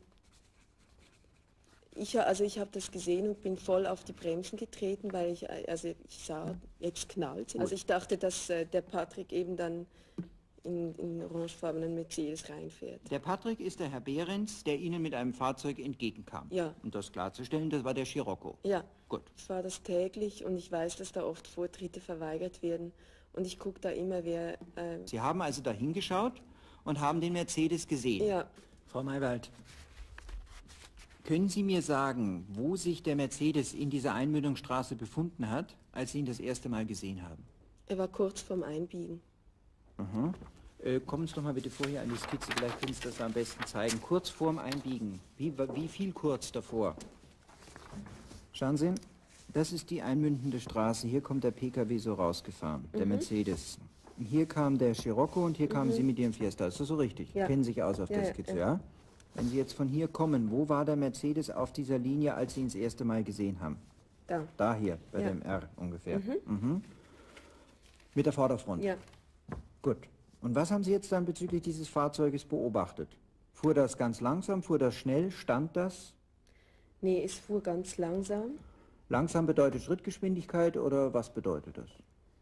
ich, also ich habe das gesehen und bin voll auf die Bremsen getreten, weil ich, also ich sah, jetzt knallt. Also ich dachte, dass äh, der Patrick eben dann in, in orangefarbenen Mercedes reinfährt. Der Patrick ist der Herr Behrens, der Ihnen mit einem Fahrzeug entgegenkam. Ja. Um das klarzustellen, das war der Scirocco. Ja, Gut. ich fahre das täglich und ich weiß, dass da oft Vortritte verweigert werden und ich gucke da immer, wer... Äh, Sie haben also da hingeschaut und haben den Mercedes gesehen. Ja. Frau Maywald, können Sie mir sagen, wo sich der Mercedes in dieser Einmündungsstraße befunden hat, als Sie ihn das erste Mal gesehen haben? er war kurz vorm Einbiegen. Mhm. Äh, kommen Sie doch mal bitte vorher an die Skizze, vielleicht können Sie das am besten zeigen. Kurz vorm Einbiegen. Wie, wie viel kurz davor? Schauen Sie, das ist die einmündende Straße. Hier kommt der P K W so rausgefahren, der Mhm. Mercedes. Hier kam der Scirocco und hier kamen Mhm. Sie mit Ihrem Fiesta. Ist das so richtig? Ja. Kennen sich aus auf Ja, der ja, Skizze, ja. ja? Wenn Sie jetzt von hier kommen, wo war der Mercedes auf dieser Linie, als Sie ihn das erste Mal gesehen haben? Da. Da hier, bei Ja. dem R ungefähr. Mhm. Mhm. Mit der Vorderfront? Ja. Gut. Und was haben Sie jetzt dann bezüglich dieses Fahrzeuges beobachtet? Fuhr das ganz langsam, fuhr das schnell, stand das? Nee, es fuhr ganz langsam. Langsam bedeutet Schrittgeschwindigkeit oder was bedeutet das?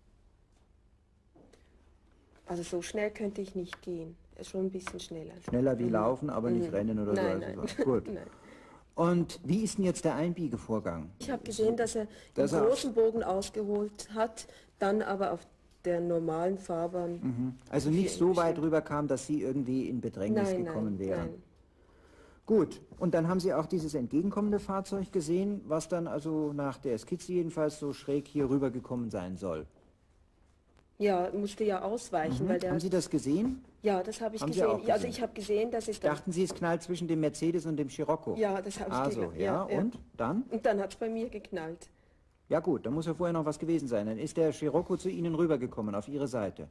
Also so schnell könnte ich nicht gehen. Schon ein bisschen schneller. Schneller wie Mhm. laufen, aber nicht Mhm. rennen oder nein, so. Nein, Also, gut. nein. Und wie ist denn jetzt der Einbiegevorgang? Ich habe gesehen, dass er Dass im er- großen Bogen ausgeholt hat, dann aber auf der normalen Fahrbahn. Mhm. Also nicht so weit rüber kam, dass Sie irgendwie in Bedrängnis Nein, gekommen nein, wären. nein. Gut, und dann haben Sie auch dieses entgegenkommende Fahrzeug gesehen, was dann also nach der Skizze jedenfalls so schräg hier rüber gekommen sein soll. Ja, musste ja ausweichen, Mhm. weil der... Haben Sie das gesehen? Ja, das habe ich Haben Sie gesehen. auch Ja, also gesehen? ich habe gesehen, dass es dann... Dachten Sie, es knallt zwischen dem Mercedes und dem Scirocco? Ja, das habe ich Also, gedacht. ja, und dann? Und dann hat es bei mir geknallt. Ja gut, da muss ja vorher noch was gewesen sein. Dann ist der Scirocco zu Ihnen rübergekommen, auf Ihre Seite.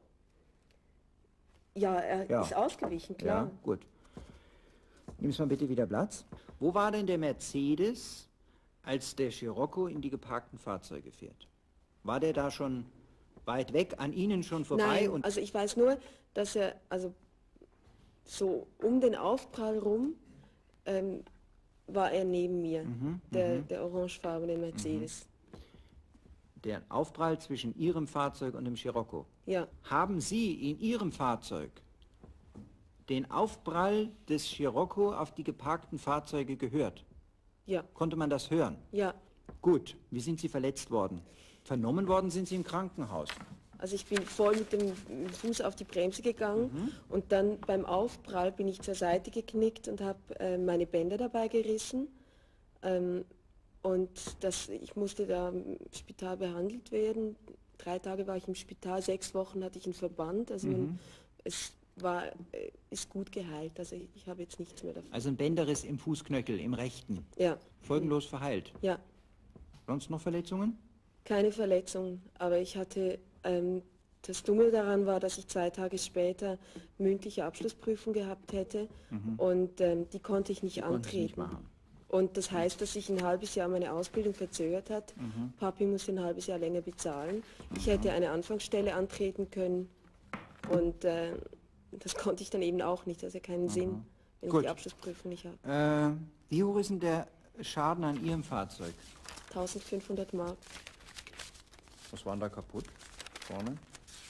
Ja, er Ja. ist ausgewichen, klar. Ja, gut. Nimm mal bitte wieder Platz. Wo war denn der Mercedes, als der Scirocco in die geparkten Fahrzeuge fährt? War der da schon weit weg, an Ihnen schon vorbei? Nein, Und also ich weiß nur, dass er also so um den Aufprall rum ähm, war er neben mir, Mhm, der, mhm. der orangefarbene Mercedes. der Aufprall zwischen Ihrem Fahrzeug und dem Scirocco. Ja. Haben Sie in Ihrem Fahrzeug den Aufprall des Scirocco auf die geparkten Fahrzeuge gehört? Ja. Konnte man das hören? Ja. Gut. Wie sind Sie verletzt worden? Vernommen worden sind Sie im Krankenhaus. Also ich bin voll mit dem Fuß auf die Bremse gegangen Mhm. und dann beim Aufprall bin ich zur Seite geknickt und habe äh, meine Bänder dabei gerissen. Ähm, und das, ich musste da im Spital behandelt werden. Drei Tage war ich im Spital, sechs Wochen hatte ich einen Verband. Also man, Mhm. es war, äh, ist gut geheilt. Also ich, ich habe jetzt nichts mehr davon. Also ein Bänderriss im Fußknöchel, im rechten. Ja. Folgenlos verheilt. Ja. Sonst noch Verletzungen? Keine Verletzung, aber ich hatte, ähm, das Dumme daran war, dass ich zwei Tage später mündliche Abschlussprüfung gehabt hätte Mhm. und ähm, die konnte ich nicht Die konnten Sie nicht antreten. machen. Und das heißt, dass sich ein halbes Jahr meine Ausbildung verzögert hat. Mhm. Papi musste ein halbes Jahr länger bezahlen. Ich hätte eine Anfangsstelle antreten können und äh, das konnte ich dann eben auch nicht. Das hat ja keinen Sinn, wenn Gut. ich die Abschlussprüfung nicht habe. Äh, wie hoch ist denn der Schaden an Ihrem Fahrzeug? eintausendfünfhundert Mark. Was war denn da kaputt? Vorne?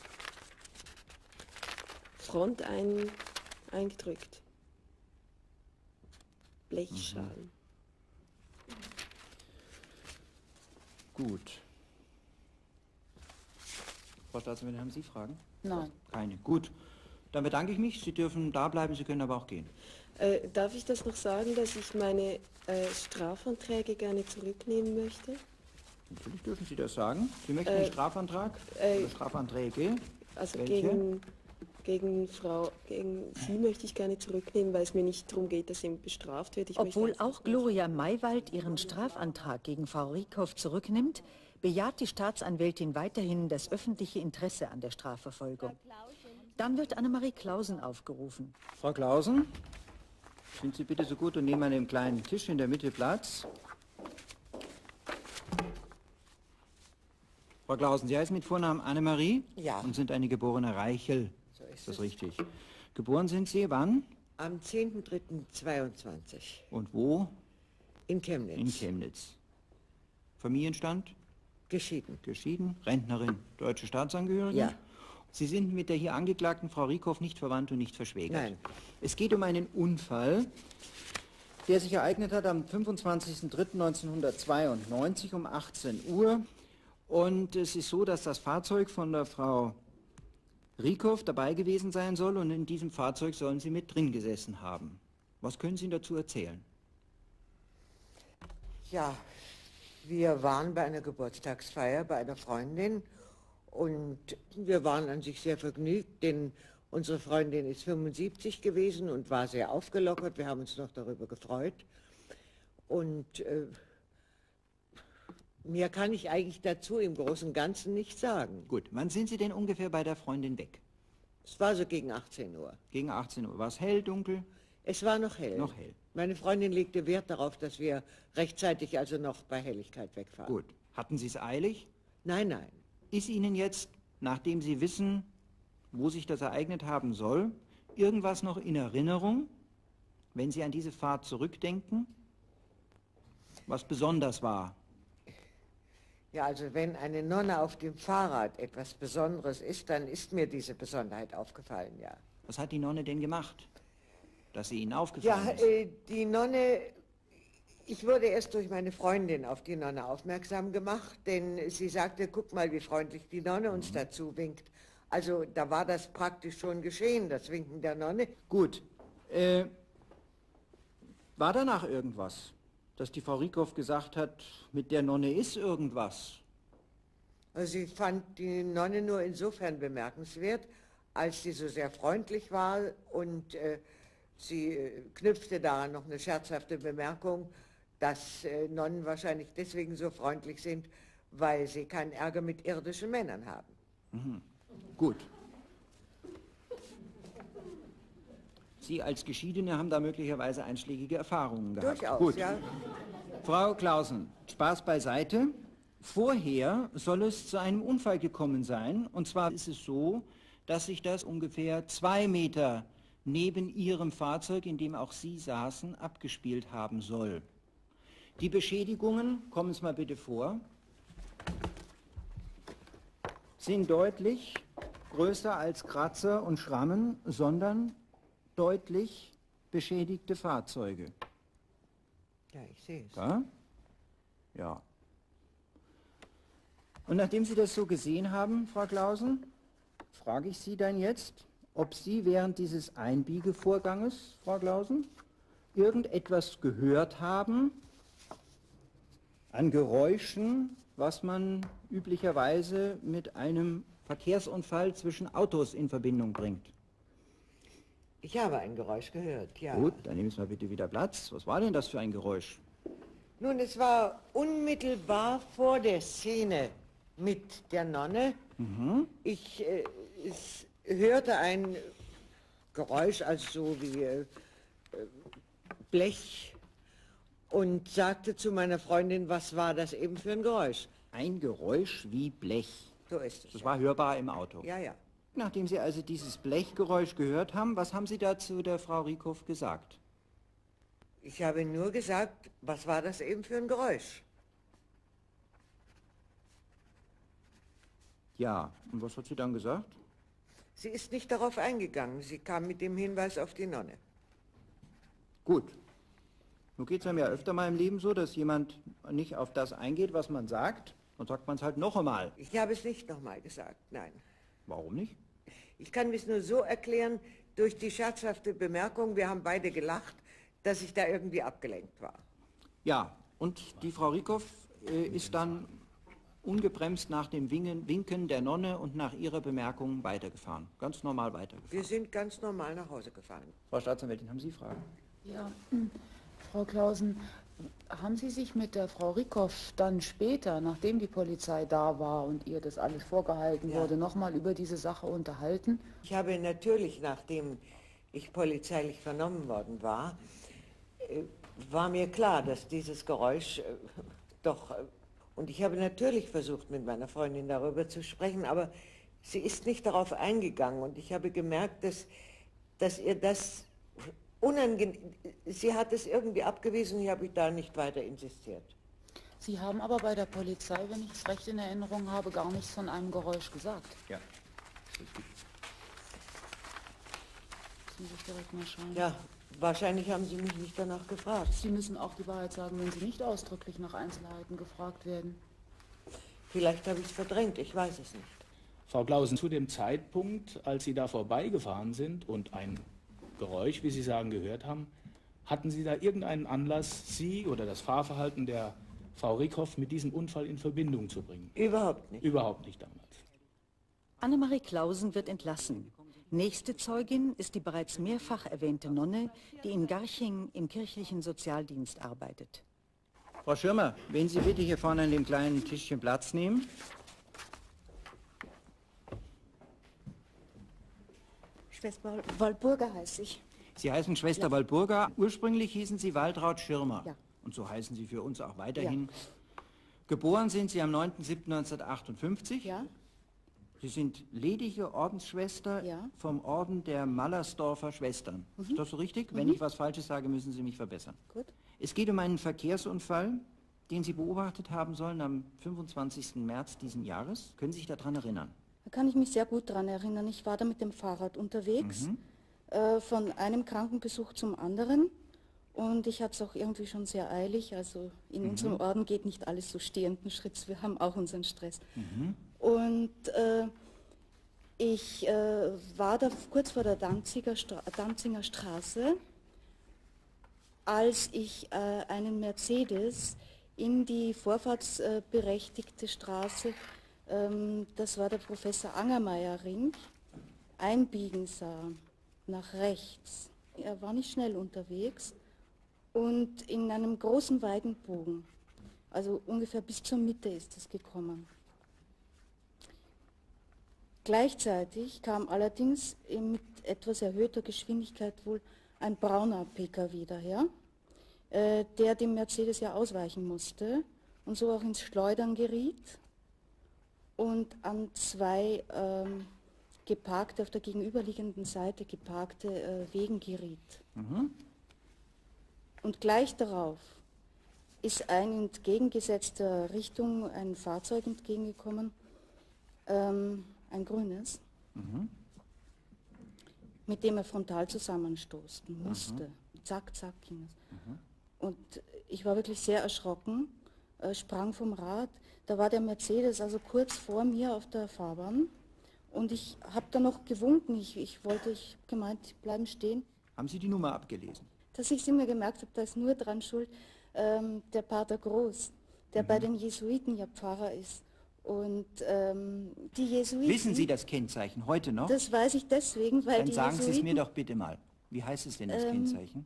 Front ein, eingedrückt. Blechschalen. Gut. Frau Staatsanwältin, haben Sie Fragen? Nein. Keine. Gut. Dann bedanke ich mich. Sie dürfen da bleiben, Sie können aber auch gehen. Äh, darf ich das noch sagen, dass ich meine äh, Strafanträge gerne zurücknehmen möchte? Natürlich dürfen Sie das sagen. Sie möchten Äh, einen Strafantrag? äh, Oder Strafanträge? Also Welche? gegen, gegen Frau, gegen Sie möchte ich gerne zurücknehmen, weil es mir nicht darum geht, dass sie bestraft wird. Ich Obwohl möchte auch Gloria Maywald ihren Strafantrag gegen Frau Rieckhoff zurücknimmt, bejaht die Staatsanwältin weiterhin das öffentliche Interesse an der Strafverfolgung. Dann wird Annemarie Clausen aufgerufen. Frau Clausen, sind Sie bitte so gut und nehmen an dem kleinen Tisch in der Mitte Platz. Frau Clausen, Sie heißen mit Vornamen Annemarie? Ja. Und sind eine geborene Reichel. So ist Ist das es. richtig? Geboren sind Sie wann? Am zehnten dritten zweiundzwanzig. Und wo? In Chemnitz. In Chemnitz. Familienstand? Geschieden. Geschieden. Rentnerin, deutsche Staatsangehörige? Ja. Sie sind mit der hier angeklagten Frau Rieckhoff nicht verwandt und nicht verschwägert? Nein. Es geht um einen Unfall, der sich ereignet hat am fünfundzwanzigsten dritten neunzehnhundertzweiundneunzig um achtzehn Uhr. Und es ist so, dass das Fahrzeug von der Frau Rieckhoff dabei gewesen sein soll und in diesem Fahrzeug sollen sie mit drin gesessen haben. Was können Sie dazu erzählen? Ja, wir waren bei einer Geburtstagsfeier bei einer Freundin und wir waren an sich sehr vergnügt, denn unsere Freundin ist fünfundsiebzig gewesen und war sehr aufgelockert. Wir haben uns noch darüber gefreut. Und äh, mehr kann ich eigentlich dazu im Großen und Ganzen nicht sagen. Gut, wann sind Sie denn ungefähr bei der Freundin weg? Es war so gegen achtzehn Uhr. Gegen achtzehn Uhr. War es hell, dunkel? Es war noch hell. Noch hell. Meine Freundin legte Wert darauf, dass wir rechtzeitig, also noch bei Helligkeit wegfahren. Gut. Hatten Sie es eilig? Nein, nein. Ist Ihnen jetzt, nachdem Sie wissen, wo sich das ereignet haben soll, irgendwas noch in Erinnerung, wenn Sie an diese Fahrt zurückdenken, was besonders war? Ja, also wenn eine Nonne auf dem Fahrrad etwas Besonderes ist, dann ist mir diese Besonderheit aufgefallen, ja. Was hat die Nonne denn gemacht, dass sie Ihnen aufgefallen Ja, ist? äh, die Nonne, ich wurde erst durch meine Freundin auf die Nonne aufmerksam gemacht, denn sie sagte, guck mal, wie freundlich die Nonne uns mhm. dazu winkt. Also da war das praktisch schon geschehen, das Winken der Nonne. Gut. Äh, war danach irgendwas, dass die Frau Rieckhoff gesagt hat, mit der Nonne ist irgendwas? Also sie fand die Nonne nur insofern bemerkenswert, als sie so sehr freundlich war und äh, sie äh, knüpfte daran noch eine scherzhafte Bemerkung, dass äh, Nonnen wahrscheinlich deswegen so freundlich sind, weil sie keinen Ärger mit irdischen Männern haben. Mhm. Gut. Sie als Geschiedene haben da möglicherweise einschlägige Erfahrungen gehabt. Durchaus, Gut. ja. Frau Clausen, Spaß beiseite. Vorher soll es zu einem Unfall gekommen sein. Und zwar ist es so, dass sich das ungefähr zwei Meter neben Ihrem Fahrzeug, in dem auch Sie saßen, abgespielt haben soll. Die Beschädigungen, kommen Sie mal bitte vor, sind deutlich größer als Kratzer und Schrammen, sondern deutlich beschädigte Fahrzeuge. Ja, ich sehe es. Ja? Ja. Und nachdem Sie das so gesehen haben, Frau Clausen, frage ich Sie dann jetzt, ob Sie während dieses Einbiegevorganges, Frau Clausen, irgendetwas gehört haben an Geräuschen, was man üblicherweise mit einem Verkehrsunfall zwischen Autos in Verbindung bringt. Ich habe ein Geräusch gehört, ja. Gut, dann nehmen Sie mal bitte wieder Platz. Was war denn das für ein Geräusch? Nun, es war unmittelbar vor der Szene mit der Nonne. Mhm. Ich äh, es hörte ein Geräusch, also so wie äh, Blech, und sagte zu meiner Freundin, was war das eben für ein Geräusch? Ein Geräusch wie Blech. So ist es. Das war hörbar im Auto. Ja, ja. Nachdem Sie also dieses Blechgeräusch gehört haben, was haben Sie dazu der Frau Rieckhoff gesagt? Ich habe nur gesagt, was war das eben für ein Geräusch? Ja, und was hat sie dann gesagt? Sie ist nicht darauf eingegangen. Sie kam mit dem Hinweis auf die Nonne. Gut. Nun geht es einem ja öfter mal im Leben so, dass jemand nicht auf das eingeht, was man sagt. Dann sagt man es halt noch einmal. Ich habe es nicht nochmal gesagt, nein. Warum nicht? Ich kann es nur so erklären, durch die scherzhafte Bemerkung, wir haben beide gelacht, dass ich da irgendwie abgelenkt war. Ja, und die Frau Rieckhoff äh, ist dann ungebremst nach dem Winken, Winken der Nonne und nach ihrer Bemerkung weitergefahren. Ganz normal weitergefahren. Wir sind ganz normal nach Hause gefahren. Frau Staatsanwältin, haben Sie Fragen? Ja, Frau Clausen, haben Sie sich mit der Frau Rieckhoff dann später, nachdem die Polizei da war und ihr das alles vorgehalten Ja. wurde, nochmal über diese Sache unterhalten? Ich habe natürlich, nachdem ich polizeilich vernommen worden war, äh, war mir klar, dass dieses Geräusch äh, doch... Äh, und ich habe natürlich versucht, mit meiner Freundin darüber zu sprechen, aber sie ist nicht darauf eingegangen. Und ich habe gemerkt, dass, dass ihr das unangenehm... Sie hat es irgendwie abgewiesen, ich habe da nicht weiter insistiert. Sie haben aber bei der Polizei, wenn ich es recht in Erinnerung habe, gar nichts von einem Geräusch gesagt. Ja. Das muss ich direkt mal schauen. Ja, wahrscheinlich haben Sie mich nicht danach gefragt. Sie müssen auch die Wahrheit sagen, wenn Sie nicht ausdrücklich nach Einzelheiten gefragt werden. Vielleicht habe ich es verdrängt, ich weiß es nicht. Frau Clausen, zu dem Zeitpunkt, als Sie da vorbeigefahren sind und ein Geräusch, wie Sie sagen, gehört haben, hatten Sie da irgendeinen Anlass, Sie oder das Fahrverhalten der Frau Rieckhoff mit diesem Unfall in Verbindung zu bringen? Überhaupt nicht. Überhaupt nicht damals. Annemarie Clausen wird entlassen. Nächste Zeugin ist die bereits mehrfach erwähnte Nonne, die in Garching im kirchlichen Sozialdienst arbeitet. Frau Schirmer, wenn Sie bitte hier vorne an dem kleinen Tischchen Platz nehmen. Schwester Walburger heiße ich. Sie heißen Schwester Ja. Walburga. Ursprünglich hießen Sie Waltraud Schirmer. Ja. Und so heißen Sie für uns auch weiterhin. Geboren sind Sie am neunten siebten neunzehnhundertachtundfünfzig. Ja. Sie sind ledige Ordensschwester Ja. vom Orden der Mallersdorfer Schwestern. Mhm. Ist das so richtig? Wenn Mhm. ich was Falsches sage, müssen Sie mich verbessern. Gut. Es geht um einen Verkehrsunfall, den Sie beobachtet haben sollen am fünfundzwanzigsten März diesen Jahres. Können Sie sich daran erinnern? Da kann ich mich sehr gut daran erinnern. Ich war da mit dem Fahrrad unterwegs, Mhm. äh, von einem Krankenbesuch zum anderen. Und ich hatte es auch irgendwie schon sehr eilig. Also in Mhm. unserem Orden geht nicht alles so stehenden Schritts. Wir haben auch unseren Stress. Mhm. Und äh, ich äh, war da kurz vor der Danziger, Stra Danziger Straße, als ich äh, einen Mercedes in die vorfahrtsberechtigte Straße, ähm, das war der Professor Angermeier-Ring, einbiegen sah, nach rechts. Er war nicht schnell unterwegs und in einem großen, weiten Bogen, also ungefähr bis zur Mitte ist es gekommen. Gleichzeitig kam allerdings mit etwas erhöhter Geschwindigkeit wohl ein brauner P K W daher, äh, der dem Mercedes ja ausweichen musste und so auch ins Schleudern geriet und an zwei ähm, geparkte, auf der gegenüberliegenden Seite geparkte äh, Wegen geriet. Mhm. Und gleich darauf ist ein in entgegengesetzter Richtung ein Fahrzeug entgegengekommen, ähm, ein grünes, Mhm. mit dem er frontal zusammenstoßen musste. Mhm. Zack, zack ging es. Mhm. Und ich war wirklich sehr erschrocken, äh, sprang vom Rad. Da war der Mercedes also kurz vor mir auf der Fahrbahn und ich habe da noch gewunken. Ich, ich wollte, ich habe gemeint, bleiben stehen. Haben Sie die Nummer abgelesen? Dass ich es immer gemerkt habe, da ist nur dran schuld, ähm, der Pater Groß, der Mhm. bei den Jesuiten ja Pfarrer ist. Und ähm, die Jesuiten... Wissen Sie das Kennzeichen heute noch? Das weiß ich deswegen, weil Dann die sagen Sie es Jesuiten... mir doch bitte mal. Wie heißt es denn, das Ähm, Kennzeichen?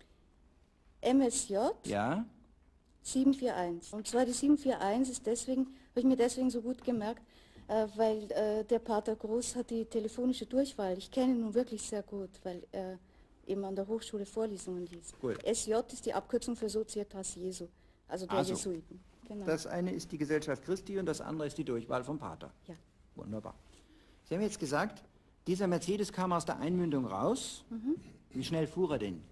M S J Ja? sieben vier eins. Und zwar die sieben vier eins ist deswegen, habe ich mir deswegen so gut gemerkt, äh, weil äh, der Pater Groß hat die telefonische Durchwahl. Ich kenne ihn nun wirklich sehr gut, weil er eben an der Hochschule Vorlesungen liest. Gut. S J ist die Abkürzung für Societas Jesu, also der Also, Jesuiten. Genau. Das eine ist die Gesellschaft Christi und das andere ist die Durchwahl vom Pater. Ja. Wunderbar. Sie haben jetzt gesagt, dieser Mercedes kam aus der Einmündung raus. Mhm. Wie schnell fuhr er denn?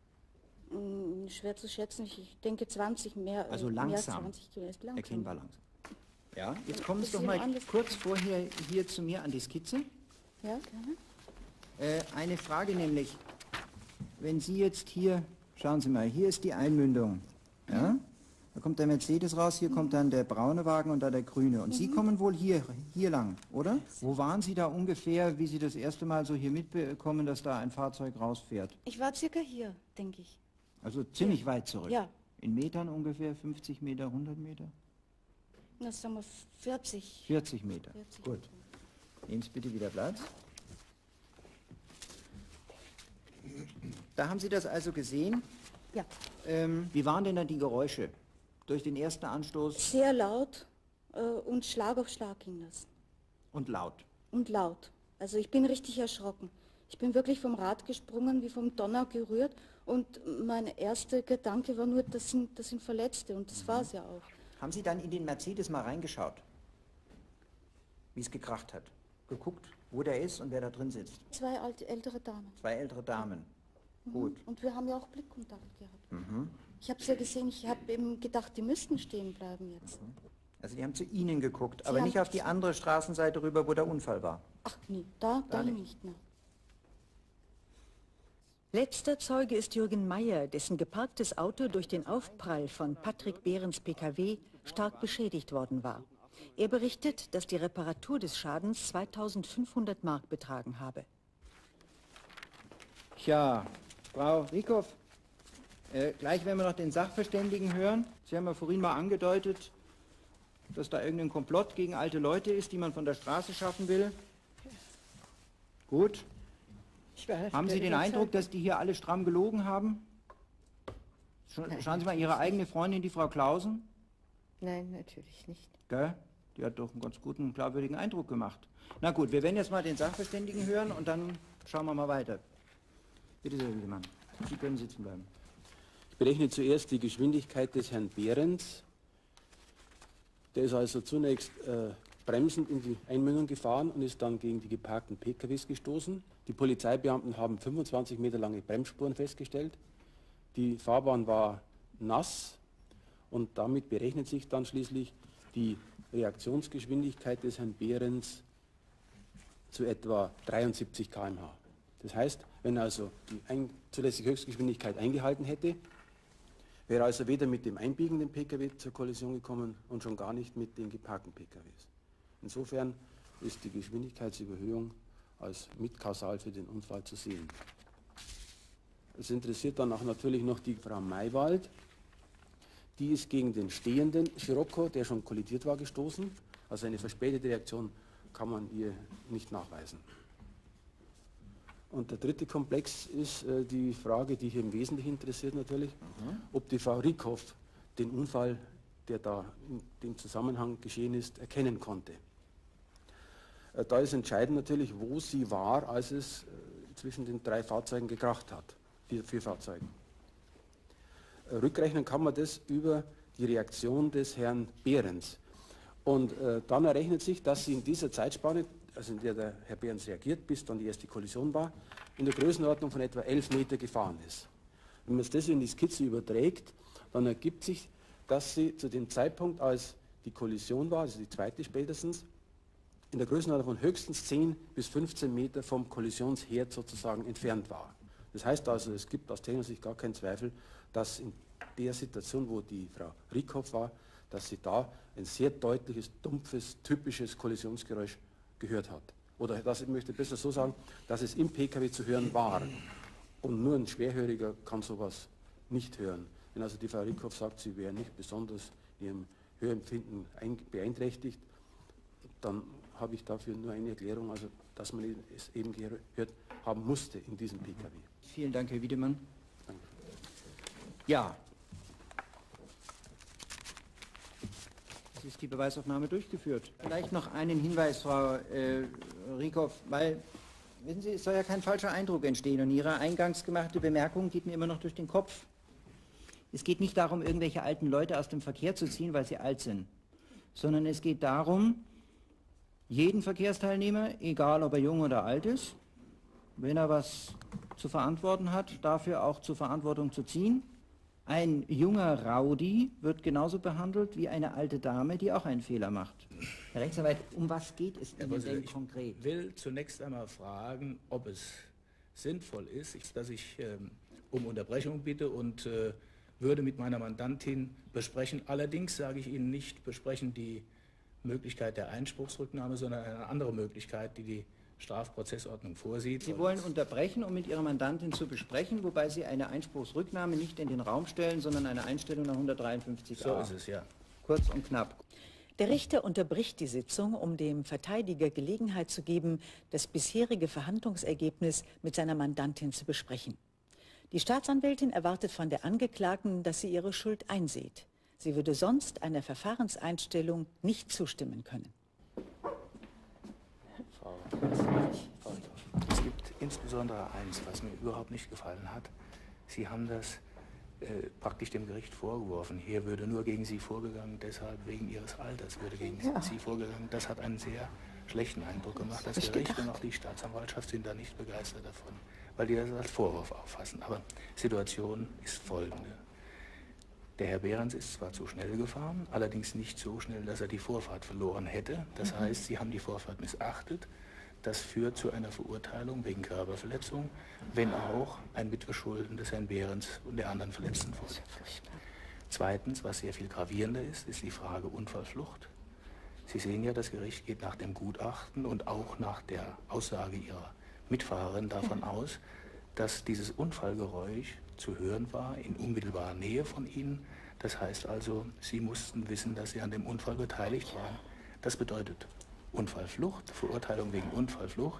Mm, Schwer zu schätzen, ich ich denke zwanzig mehr. äh, Also mehr als langsam. zwanzig Kilometer. Langsam. Erkennbar langsam. Ja, jetzt kommen Sie Das doch sehen mal anders- kurz vorher hier zu mir an die Skizze. Ja, gerne. Äh, eine Frage nämlich, wenn Sie jetzt hier, schauen Sie mal, hier ist die Einmündung. Ja? Da kommt der Mercedes raus, hier kommt dann der braune Wagen und da der grüne. Und Sie Mhm. kommen wohl hier, hier lang, oder? Wo waren Sie da ungefähr, wie Sie das erste Mal so hier mitbekommen, dass da ein Fahrzeug rausfährt? Ich war circa hier, denke ich. Also ziemlich weit zurück. Ja. In Metern ungefähr, fünfzig Meter, hundert Meter? Das sagen wir vierzig. vierzig Meter. vierzig. Gut. Nehmen Sie bitte wieder Platz. Da haben Sie das also gesehen. Ja. Ähm, wie waren denn dann die Geräusche? Durch den ersten Anstoß Sehr laut äh, und Schlag auf Schlag ging das. und laut. Und laut. Also ich bin richtig erschrocken. Ich bin wirklich vom Rad gesprungen, wie vom Donner gerührt. Und mein erster Gedanke war nur, das sind, das sind Verletzte. Und das war es ja auch. Haben Sie dann in den Mercedes mal reingeschaut? Wie es gekracht hat? Geguckt, wo der ist und wer da drin sitzt? Zwei alte, ältere Damen. Zwei ältere Damen. Mhm. Gut. Und wir haben ja auch Blickkontakt gehabt. Mhm. Ich habe es ja gesehen, ich habe eben gedacht, die müssten stehen bleiben jetzt. Also die haben zu Ihnen geguckt, Sie aber haben- nicht auf die andere Straßenseite rüber, wo der Unfall war. Ach nee, da, Da da nicht. nicht mehr. Letzter Zeuge ist Jürgen Meyer, dessen geparktes Auto durch den Aufprall von Patrick Behrens P K W stark beschädigt worden war. Er berichtet, dass die Reparatur des Schadens zweitausendfünfhundert Mark betragen habe. Tja, Frau Rieckhoff, äh, gleich werden wir noch den Sachverständigen hören. Sie haben ja vorhin mal angedeutet, dass da irgendein Komplott gegen alte Leute ist, die man von der Straße schaffen will. Gut. Haben Sie den Eindruck, dass die hier alle stramm gelogen haben? Scha- Nein, Schauen Sie mal Ihre eigene Freundin, die Frau Klausen. Nein, natürlich nicht. Gell? Die hat doch einen ganz guten, glaubwürdigen Eindruck gemacht. Na gut, wir werden jetzt mal den Sachverständigen hören und dann schauen wir mal weiter. Bitte sehr, Wiedemann. Sie können sitzen bleiben. Ich berechne zuerst die Geschwindigkeit des Herrn Behrens. Der ist also zunächst äh, bremsend in die Einmündung gefahren und ist dann gegen die geparkten P K Ws gestoßen. Die Polizeibeamten haben fünfundzwanzig Meter lange Bremsspuren festgestellt. Die Fahrbahn war nass und damit berechnet sich dann schließlich die Reaktionsgeschwindigkeit des Herrn Behrens zu etwa dreiundsiebzig Kilometer pro Stunde. Das heißt, wenn er also die ein, zulässige Höchstgeschwindigkeit eingehalten hätte, wäre er also weder mit dem einbiegenden P K W zur Kollision gekommen und schon gar nicht mit den geparkten P K Ws. Insofern ist die Geschwindigkeitsüberhöhung als mitkausal für den Unfall zu sehen. Es interessiert dann auch natürlich noch die Frau Maywald. Die ist gegen den stehenden Scirocco, der schon kollidiert war, gestoßen. Also eine verspätete Reaktion kann man ihr nicht nachweisen. Und der dritte Komplex ist äh, die Frage, die hier im Wesentlichen interessiert natürlich, mhm. ob die Frau Rickhoff den Unfall, der da in dem Zusammenhang geschehen ist, erkennen konnte. Äh, da ist entscheidend natürlich, wo sie war, als es äh, zwischen den drei Fahrzeugen gekracht hat, vier, vier Fahrzeugen. Äh, rückrechnen kann man das über die Reaktion des Herrn Behrens. Und äh, dann errechnet sich, dass sie in dieser Zeitspanne, also in der der Herr Behrens reagiert, bis dann die erste Kollision war, in der Größenordnung von etwa elf Meter gefahren ist. Wenn man es das in die Skizze überträgt, dann ergibt sich, dass sie zu dem Zeitpunkt, als die Kollision war, also die zweite spätestens, in der Größenordnung von höchstens zehn bis fünfzehn Meter vom Kollisionsherd sozusagen entfernt war. Das heißt also, es gibt aus technischer Sicht gar keinen Zweifel, dass in der Situation, wo die Frau Rickhoff war, dass sie da ein sehr deutliches, dumpfes, typisches Kollisionsgeräusch gehört hat. Oder das, ich möchte besser so sagen, dass es im P K W zu hören war. Und nur ein Schwerhöriger kann sowas nicht hören. Wenn also die Frau Rickhoff sagt, sie wäre nicht besonders in ihrem Hörempfinden beeinträchtigt, dann habe ich dafür nur eine Erklärung, also dass man es eben gehört haben musste in diesem P K W. Vielen Dank, Herr Wiedemann. Danke. Ja. Es ist die Beweisaufnahme durchgeführt. Vielleicht noch einen Hinweis, Frau äh, Rickhoff, weil, wissen Sie, es soll ja kein falscher Eindruck entstehen und Ihre eingangs gemachte Bemerkung geht mir immer noch durch den Kopf. Es geht nicht darum, irgendwelche alten Leute aus dem Verkehr zu ziehen, weil sie alt sind, sondern es geht darum, jeden Verkehrsteilnehmer, egal ob er jung oder alt ist, wenn er was zu verantworten hat, dafür auch zur Verantwortung zu ziehen. Ein junger Rowdy wird genauso behandelt wie eine alte Dame, die auch einen Fehler macht. Herr Rechtsanwalt, um was geht es Ihnen denn konkret? Ich will zunächst einmal fragen, ob es sinnvoll ist, dass ich ähm, um Unterbrechung bitte und äh, würde mit meiner Mandantin besprechen. Allerdings sage ich Ihnen nicht besprechen die Möglichkeit der Einspruchsrücknahme, sondern eine andere Möglichkeit, die die Strafprozessordnung vorsieht. Sie wollen unterbrechen, um mit Ihrer Mandantin zu besprechen, wobei Sie eine Einspruchsrücknahme nicht in den Raum stellen, sondern eine Einstellung nach hundertdreiundfünfzig a. So ist es, ja. Kurz und knapp. Der Richter unterbricht die Sitzung, um dem Verteidiger Gelegenheit zu geben, das bisherige Verhandlungsergebnis mit seiner Mandantin zu besprechen. Die Staatsanwältin erwartet von der Angeklagten, dass sie ihre Schuld einsieht. Sie würde sonst einer Verfahrenseinstellung nicht zustimmen können. Frau, es gibt insbesondere eins, was mir überhaupt nicht gefallen hat. Sie haben das äh, praktisch dem Gericht vorgeworfen. Hier würde nur gegen Sie vorgegangen, deshalb wegen Ihres Alters würde gegen ja. Sie vorgegangen. Das hat einen sehr schlechten Eindruck gemacht. Das Gericht und auch die Staatsanwaltschaft sind da nicht begeistert davon, weil die das als Vorwurf auffassen. Aber Situation ist folgende. Der Herr Behrens ist zwar zu schnell gefahren, allerdings nicht so schnell, dass er die Vorfahrt verloren hätte. Das mhm. heißt, Sie haben die Vorfahrt missachtet. Das führt zu einer Verurteilung wegen Körperverletzung, wenn auch ein Mitverschulden des Herrn Behrens und der anderen Verletzten folgt. Zweitens, was sehr viel gravierender ist, ist die Frage Unfallflucht. Sie sehen ja, das Gericht geht nach dem Gutachten und auch nach der Aussage Ihrer Mitfahrerin davon ja. aus, dass dieses Unfallgeräusch zu hören war in unmittelbarer Nähe von Ihnen. Das heißt also, Sie mussten wissen, dass Sie an dem Unfall beteiligt waren. Das bedeutet Unfallflucht, Verurteilung wegen Unfallflucht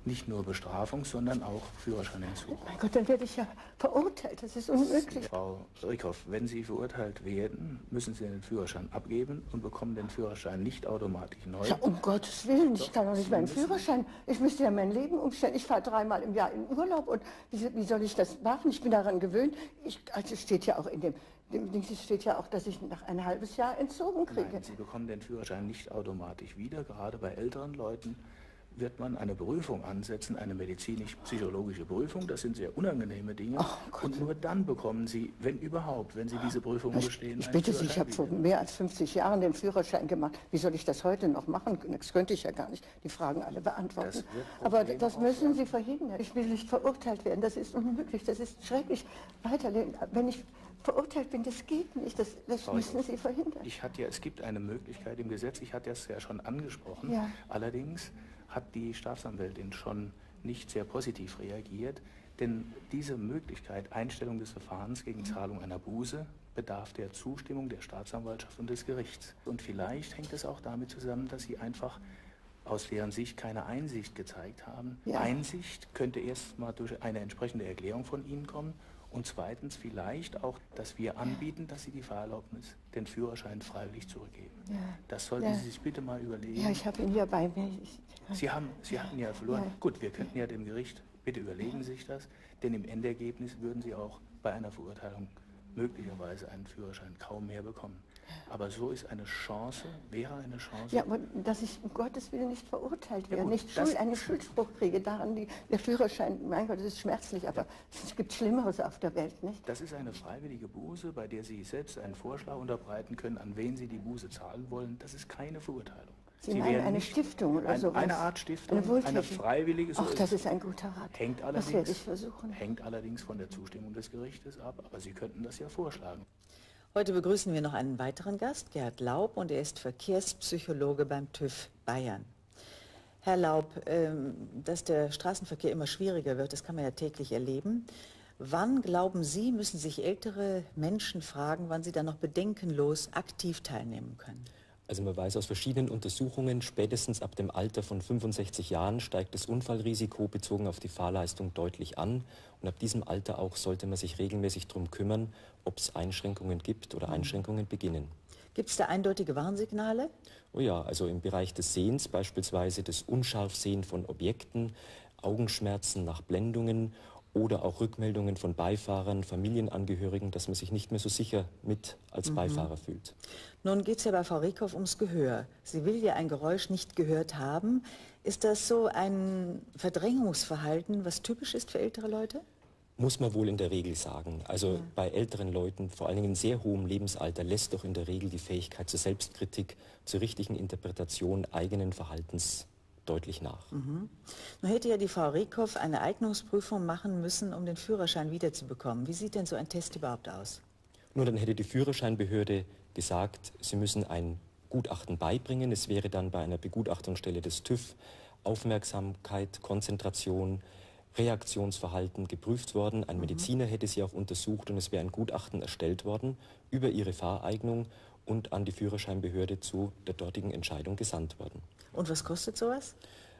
nicht nur Bestrafung, sondern auch Führerscheinentzug. Mein Gott, dann werde ich ja verurteilt. Das ist unmöglich. Frau Rickhoff, wenn Sie verurteilt werden, müssen Sie den Führerschein abgeben und bekommen den Führerschein nicht automatisch neu. Ja, um Gottes Willen, ich kann doch nicht meinen Führerschein. Ich müsste ja mein Leben umstellen. Ich fahre dreimal im Jahr in Urlaub und wie, wie soll ich das machen? Ich bin daran gewöhnt. Ich, also es steht ja auch in dem, dem Ding, es steht ja auch, dass ich nach ein halbes Jahr entzogen kriege. Nein, Sie bekommen den Führerschein nicht automatisch wieder. Gerade bei älteren Leuten wird man eine Prüfung ansetzen, eine medizinisch-psychologische Prüfung. Das sind sehr unangenehme Dinge. Oh, und nur dann bekommen Sie, wenn überhaupt, wenn Sie diese Prüfung ich, bestehen, ich bitte Sie, ich habe vor mehr als fünfzig Jahren den Führerschein gemacht. Wie soll ich das heute noch machen? Das könnte ich ja gar nicht, die Fragen alle beantworten. Das Aber das müssen Sie verhindern. Ich will nicht verurteilt werden. Das ist unmöglich. Das ist schrecklich. Weiterleben. Wenn ich verurteilt bin, das geht nicht. Das, das müssen Sie verhindern. Ich hatte ja, es gibt eine Möglichkeit im Gesetz, ich hatte es ja schon angesprochen. Ja. Allerdings hat die Staatsanwältin schon nicht sehr positiv reagiert, denn diese Möglichkeit, Einstellung des Verfahrens gegen Zahlung einer Buße, bedarf der Zustimmung der Staatsanwaltschaft und des Gerichts. Und vielleicht hängt es auch damit zusammen, dass sie einfach aus deren Sicht keine Einsicht gezeigt haben. Ja. Einsicht könnte erst mal durch eine entsprechende Erklärung von Ihnen kommen. Und zweitens vielleicht auch, dass wir anbieten, dass Sie die Fahrerlaubnis, den Führerschein freiwillig zurückgeben. Ja. Das sollten ja. Sie sich bitte mal überlegen. Ja, ich habe ihn ja bei mir. Ich, Sie haben, Sie hatten ja verloren. Ja. Gut, wir könnten ja dem Gericht, bitte überlegen Sie sich das, denn im Endergebnis würden Sie auch bei einer Verurteilung möglicherweise einen Führerschein kaum mehr bekommen. Aber so ist eine Chance, wäre eine Chance. Ja, aber dass ich um Gottes Willen nicht verurteilt werde, ja, nicht Schuld, einen Schuldspruch kriege, daran die, der Führerschein, mein Gott, das ist schmerzlich, aber es gibt Schlimmeres auf der Welt, nicht? Das ist eine freiwillige Buße, bei der Sie selbst einen Vorschlag unterbreiten können, an wen Sie die Buße zahlen wollen. Das ist keine Verurteilung. Sie, Sie meinen eine Stiftung oder ein, sowas? Eine Art Stiftung, eine, eine freiwillige. So Ach, das ist ein guter Rat. Hängt das werde ich versuchen. Hängt allerdings von der Zustimmung des Gerichtes ab, aber Sie könnten das ja vorschlagen. Heute begrüßen wir noch einen weiteren Gast, Gerd Laub, und er ist Verkehrspsychologe beim TÜV Bayern. Herr Laub, ähm, dass der Straßenverkehr immer schwieriger wird, das kann man ja täglich erleben. Wann, glauben Sie, müssen sich ältere Menschen fragen, wann sie dann noch bedenkenlos aktiv teilnehmen können? Also man weiß aus verschiedenen Untersuchungen, spätestens ab dem Alter von fünfundsechzig Jahren steigt das Unfallrisiko bezogen auf die Fahrleistung deutlich an. Und ab diesem Alter auch sollte man sich regelmäßig darum kümmern, ob es Einschränkungen gibt oder Einschränkungen beginnen. Gibt es da eindeutige Warnsignale? Oh ja, also im Bereich des Sehens beispielsweise das Unscharfsehen von Objekten, Augenschmerzen nach Blendungen oder auch Rückmeldungen von Beifahrern, Familienangehörigen, dass man sich nicht mehr so sicher mit als mhm. Beifahrer fühlt. Nun geht es ja bei Frau Rickhoff ums Gehör. Sie will ja ein Geräusch nicht gehört haben. Ist das so ein Verdrängungsverhalten, was typisch ist für ältere Leute? Muss man wohl in der Regel sagen. Also ja. bei älteren Leuten, vor allen Dingen in sehr hohem Lebensalter, lässt doch in der Regel die Fähigkeit zur Selbstkritik, zur richtigen Interpretation eigenen Verhaltens deutlich nach. Mhm. Nun hätte ja die Frau Rickhoff eine Eignungsprüfung machen müssen, um den Führerschein wiederzubekommen. Wie sieht denn so ein Test überhaupt aus? Nur dann hätte die Führerscheinbehörde gesagt, sie müssen ein Gutachten beibringen. Es wäre dann bei einer Begutachtungsstelle des TÜV Aufmerksamkeit, Konzentration, Reaktionsverhalten geprüft worden. Ein mhm. Mediziner hätte sie auch untersucht und es wäre ein Gutachten erstellt worden über ihre Fahreignung und an die Führerscheinbehörde zu der dortigen Entscheidung gesandt worden. Und was kostet sowas?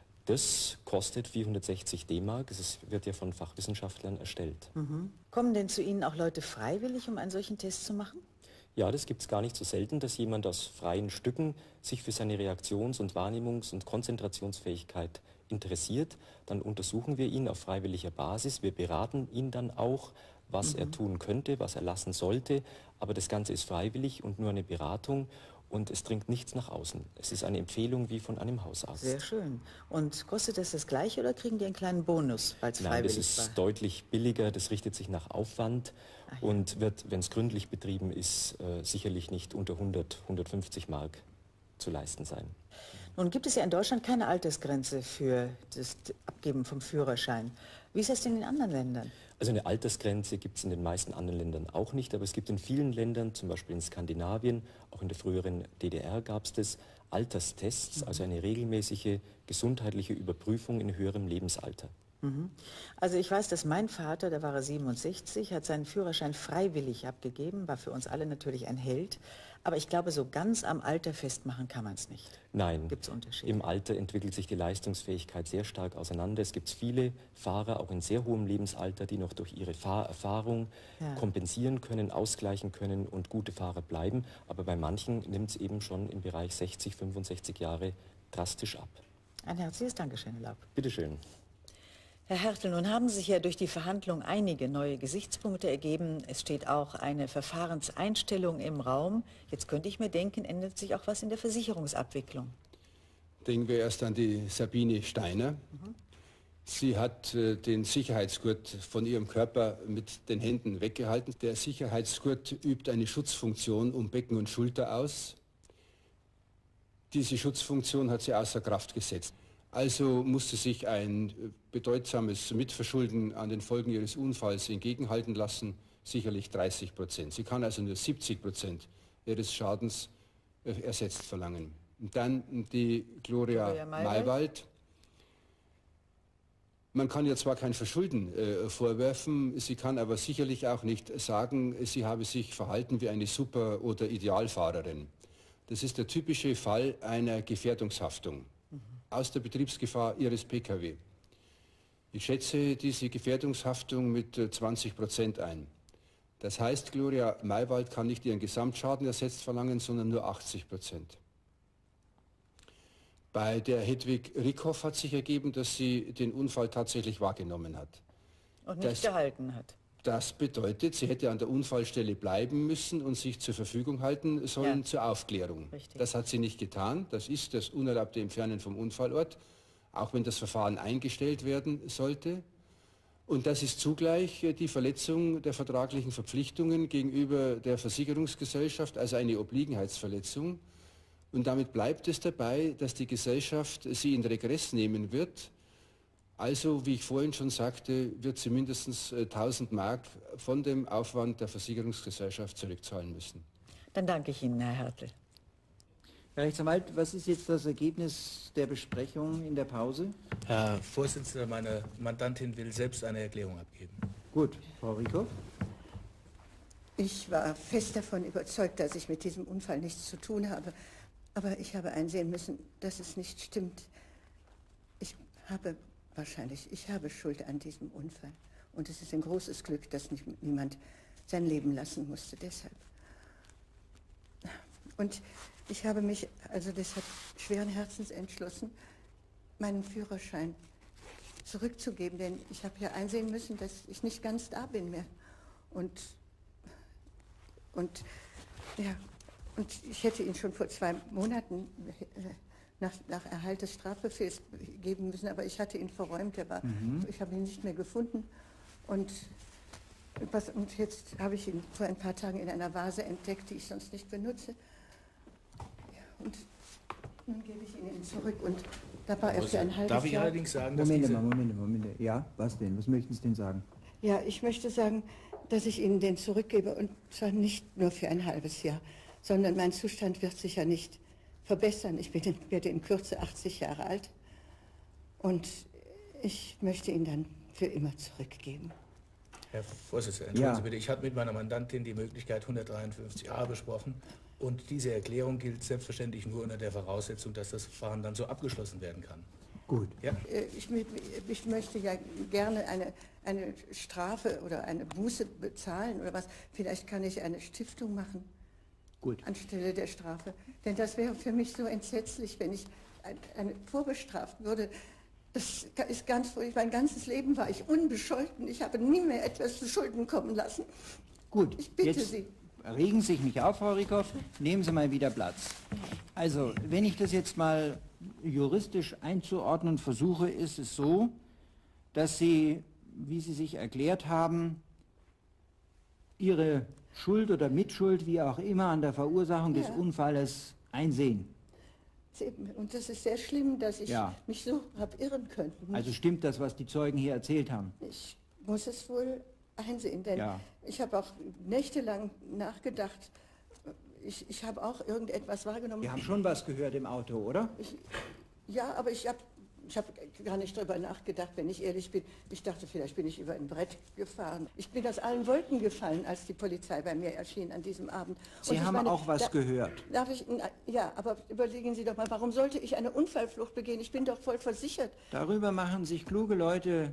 Das kostet vierhundertsechzig D-Mark. Es wird ja von Fachwissenschaftlern erstellt. Mhm. Kommen denn zu Ihnen auch Leute freiwillig, um einen solchen Test zu machen? Ja, das gibt es gar nicht so selten, dass jemand aus freien Stücken sich für seine Reaktions- und Wahrnehmungs- und Konzentrationsfähigkeit interessiert. Dann untersuchen wir ihn auf freiwilliger Basis. Wir beraten ihn dann auch, was mhm. er tun könnte, was er lassen sollte. Aber das Ganze ist freiwillig und nur eine Beratung. Und es dringt nichts nach außen. Es ist eine Empfehlung wie von einem Hausarzt. Sehr schön. Und kostet das das Gleiche oder kriegen die einen kleinen Bonus, weil es freiwillig war? Nein, das ist war? deutlich billiger. Das richtet sich nach Aufwand Ach, ja. und wird, wenn es gründlich betrieben ist, äh, sicherlich nicht unter hundert, hundertfünfzig Mark zu leisten sein. Nun gibt es ja in Deutschland keine Altersgrenze für das Abgeben vom Führerschein. Wie ist das denn in anderen Ländern? Also eine Altersgrenze gibt es in den meisten anderen Ländern auch nicht, aber es gibt in vielen Ländern, zum Beispiel in Skandinavien, auch in der früheren D D R gab es das, Alterstests, mhm. also eine regelmäßige gesundheitliche Überprüfung in höherem Lebensalter. Mhm. Also ich weiß, dass mein Vater, da war er siebenundsechzig, hat seinen Führerschein freiwillig abgegeben, war für uns alle natürlich ein Held. Aber ich glaube, so ganz am Alter festmachen kann man es nicht. Nein, Gibt's Unterschiede? Im Alter entwickelt sich die Leistungsfähigkeit sehr stark auseinander. Es gibt viele Fahrer, auch in sehr hohem Lebensalter, die noch durch ihre Fahrerfahrung Ja. kompensieren können, ausgleichen können und gute Fahrer bleiben. Aber bei manchen nimmt es eben schon im Bereich sechzig, fünfundsechzig Jahre drastisch ab. Ein herzliches Dankeschön, Herr Laub. Bitte schön. Herr Hertel, nun haben sich ja durch die Verhandlung einige neue Gesichtspunkte ergeben. Es steht auch eine Verfahrenseinstellung im Raum. Jetzt könnte ich mir denken, ändert sich auch was in der Versicherungsabwicklung. Denken wir erst an die Sabine Steiner. Mhm. Sie hat äh, den Sicherheitsgurt von ihrem Körper mit den Händen weggehalten. Der Sicherheitsgurt übt eine Schutzfunktion um Becken und Schulter aus. Diese Schutzfunktion hat sie außer Kraft gesetzt. Also musste sich ein bedeutsames Mitverschulden an den Folgen ihres Unfalls entgegenhalten lassen, sicherlich dreißig Prozent. Sie kann also nur siebzig Prozent ihres Schadens äh, ersetzt verlangen. Und dann die Gloria, Gloria Maywald. Maywald. Man kann ihr zwar kein Verschulden äh, vorwerfen, sie kann aber sicherlich auch nicht sagen, sie habe sich verhalten wie eine Super- oder Idealfahrerin. Das ist der typische Fall einer Gefährdungshaftung aus der Betriebsgefahr ihres P K W. Ich schätze diese Gefährdungshaftung mit zwanzig Prozent ein. Das heißt, Gloria Maywald kann nicht ihren Gesamtschaden ersetzt verlangen, sondern nur achtzig Prozent. Bei der Hedwig Rickhoff hat sich ergeben, dass sie den Unfall tatsächlich wahrgenommen hat. Und nicht Das- gehalten hat. Das bedeutet, sie hätte an der Unfallstelle bleiben müssen und sich zur Verfügung halten sollen Ja. zur Aufklärung. Richtig. Das hat sie nicht getan. Das ist das unerlaubte Entfernen vom Unfallort, auch wenn das Verfahren eingestellt werden sollte. Und das ist zugleich äh, die Verletzung der vertraglichen Verpflichtungen gegenüber der Versicherungsgesellschaft, also eine Obliegenheitsverletzung. Und damit bleibt es dabei, dass die Gesellschaft sie in Regress nehmen wird. Also, wie ich vorhin schon sagte, wird sie mindestens äh, tausend Mark von dem Aufwand der Versicherungsgesellschaft zurückzahlen müssen. Dann danke ich Ihnen, Herr Hertel. Herr Rechtsanwalt, was ist jetzt das Ergebnis der Besprechung in der Pause? Herr Vorsitzender, meine Mandantin will selbst eine Erklärung abgeben. Gut, Frau Rickhoff. Ich war fest davon überzeugt, dass ich mit diesem Unfall nichts zu tun habe. Aber ich habe einsehen müssen, dass es nicht stimmt. Ich habe wahrscheinlich, ich habe Schuld an diesem Unfall. Und es ist ein großes Glück, dass nicht, niemand sein Leben lassen musste deshalb. Und ich habe mich also deshalb schweren Herzens entschlossen, meinen Führerschein zurückzugeben. Denn ich habe ja einsehen müssen, dass ich nicht ganz da bin mehr. Und, und, ja, und ich hätte ihn schon vor zwei Monaten äh, Nach, nach Erhalt des Strafbefehls geben müssen, aber ich hatte ihn verräumt, er war, Mhm. ich habe ihn nicht mehr gefunden. Und, was, und jetzt habe ich ihn vor ein paar Tagen in einer Vase entdeckt, die ich sonst nicht benutze. Ja, und nun gebe ich ihn Ihnen zurück und da war er für ein halbes Darf ich Jahr. allerdings sagen, dass Moment diese... mal, Moment mal, Moment. Ja, was denn? Was möchten Sie denn sagen? Ja, ich möchte sagen, dass ich Ihnen den zurückgebe und zwar nicht nur für ein halbes Jahr, sondern mein Zustand wird sich ja nicht verbessern. Ich bin, werde in Kürze achtzig Jahre alt und ich möchte ihn dann für immer zurückgeben. Herr Vorsitzender, entschuldigen Ja. Sie bitte, ich habe mit meiner Mandantin die Möglichkeit hundertdreiundfünfzig a besprochen und diese Erklärung gilt selbstverständlich nur unter der Voraussetzung, dass das Verfahren dann so abgeschlossen werden kann. Gut. Ja? Äh, Ich, ich möchte ja gerne eine, eine Strafe oder eine Buße bezahlen oder was. Vielleicht kann ich eine Stiftung machen. Gut. Anstelle der Strafe. Denn das wäre für mich so entsetzlich, wenn ich ein, eine vorbestraft würde. Das ist ganz furchtbar. Mein ganzes Leben war ich unbescholten. Ich habe nie mehr etwas zu Schulden kommen lassen. Gut, Ich bitte jetzt Sie. regen Sie sich nicht auf, Frau Rickhoff. Nehmen Sie mal wieder Platz. Also, wenn ich das jetzt mal juristisch einzuordnen versuche, ist es so, dass Sie, wie Sie sich erklärt haben, Ihre Schuld oder Mitschuld, wie auch immer, an der Verursachung des Ja. Unfalles einsehen. Und das ist sehr schlimm, dass ich Ja. mich so habe irren können. Also stimmt das, was die Zeugen hier erzählt haben? Ich muss es wohl einsehen, denn Ja. ich habe auch nächtelang nachgedacht. Ich, ich habe auch irgendetwas wahrgenommen. Sie haben schon was gehört im Auto, oder? Ich, ja, aber ich habe Ich habe gar nicht darüber nachgedacht, wenn ich ehrlich bin. Ich dachte, vielleicht bin ich über ein Brett gefahren. Ich bin aus allen Wolken gefallen, als die Polizei bei mir erschien an diesem Abend. Sie haben meine, auch was da, gehört. Darf ich? Ja, aber überlegen Sie doch mal, warum sollte ich eine Unfallflucht begehen? Ich bin doch voll versichert. Darüber machen sich kluge Leute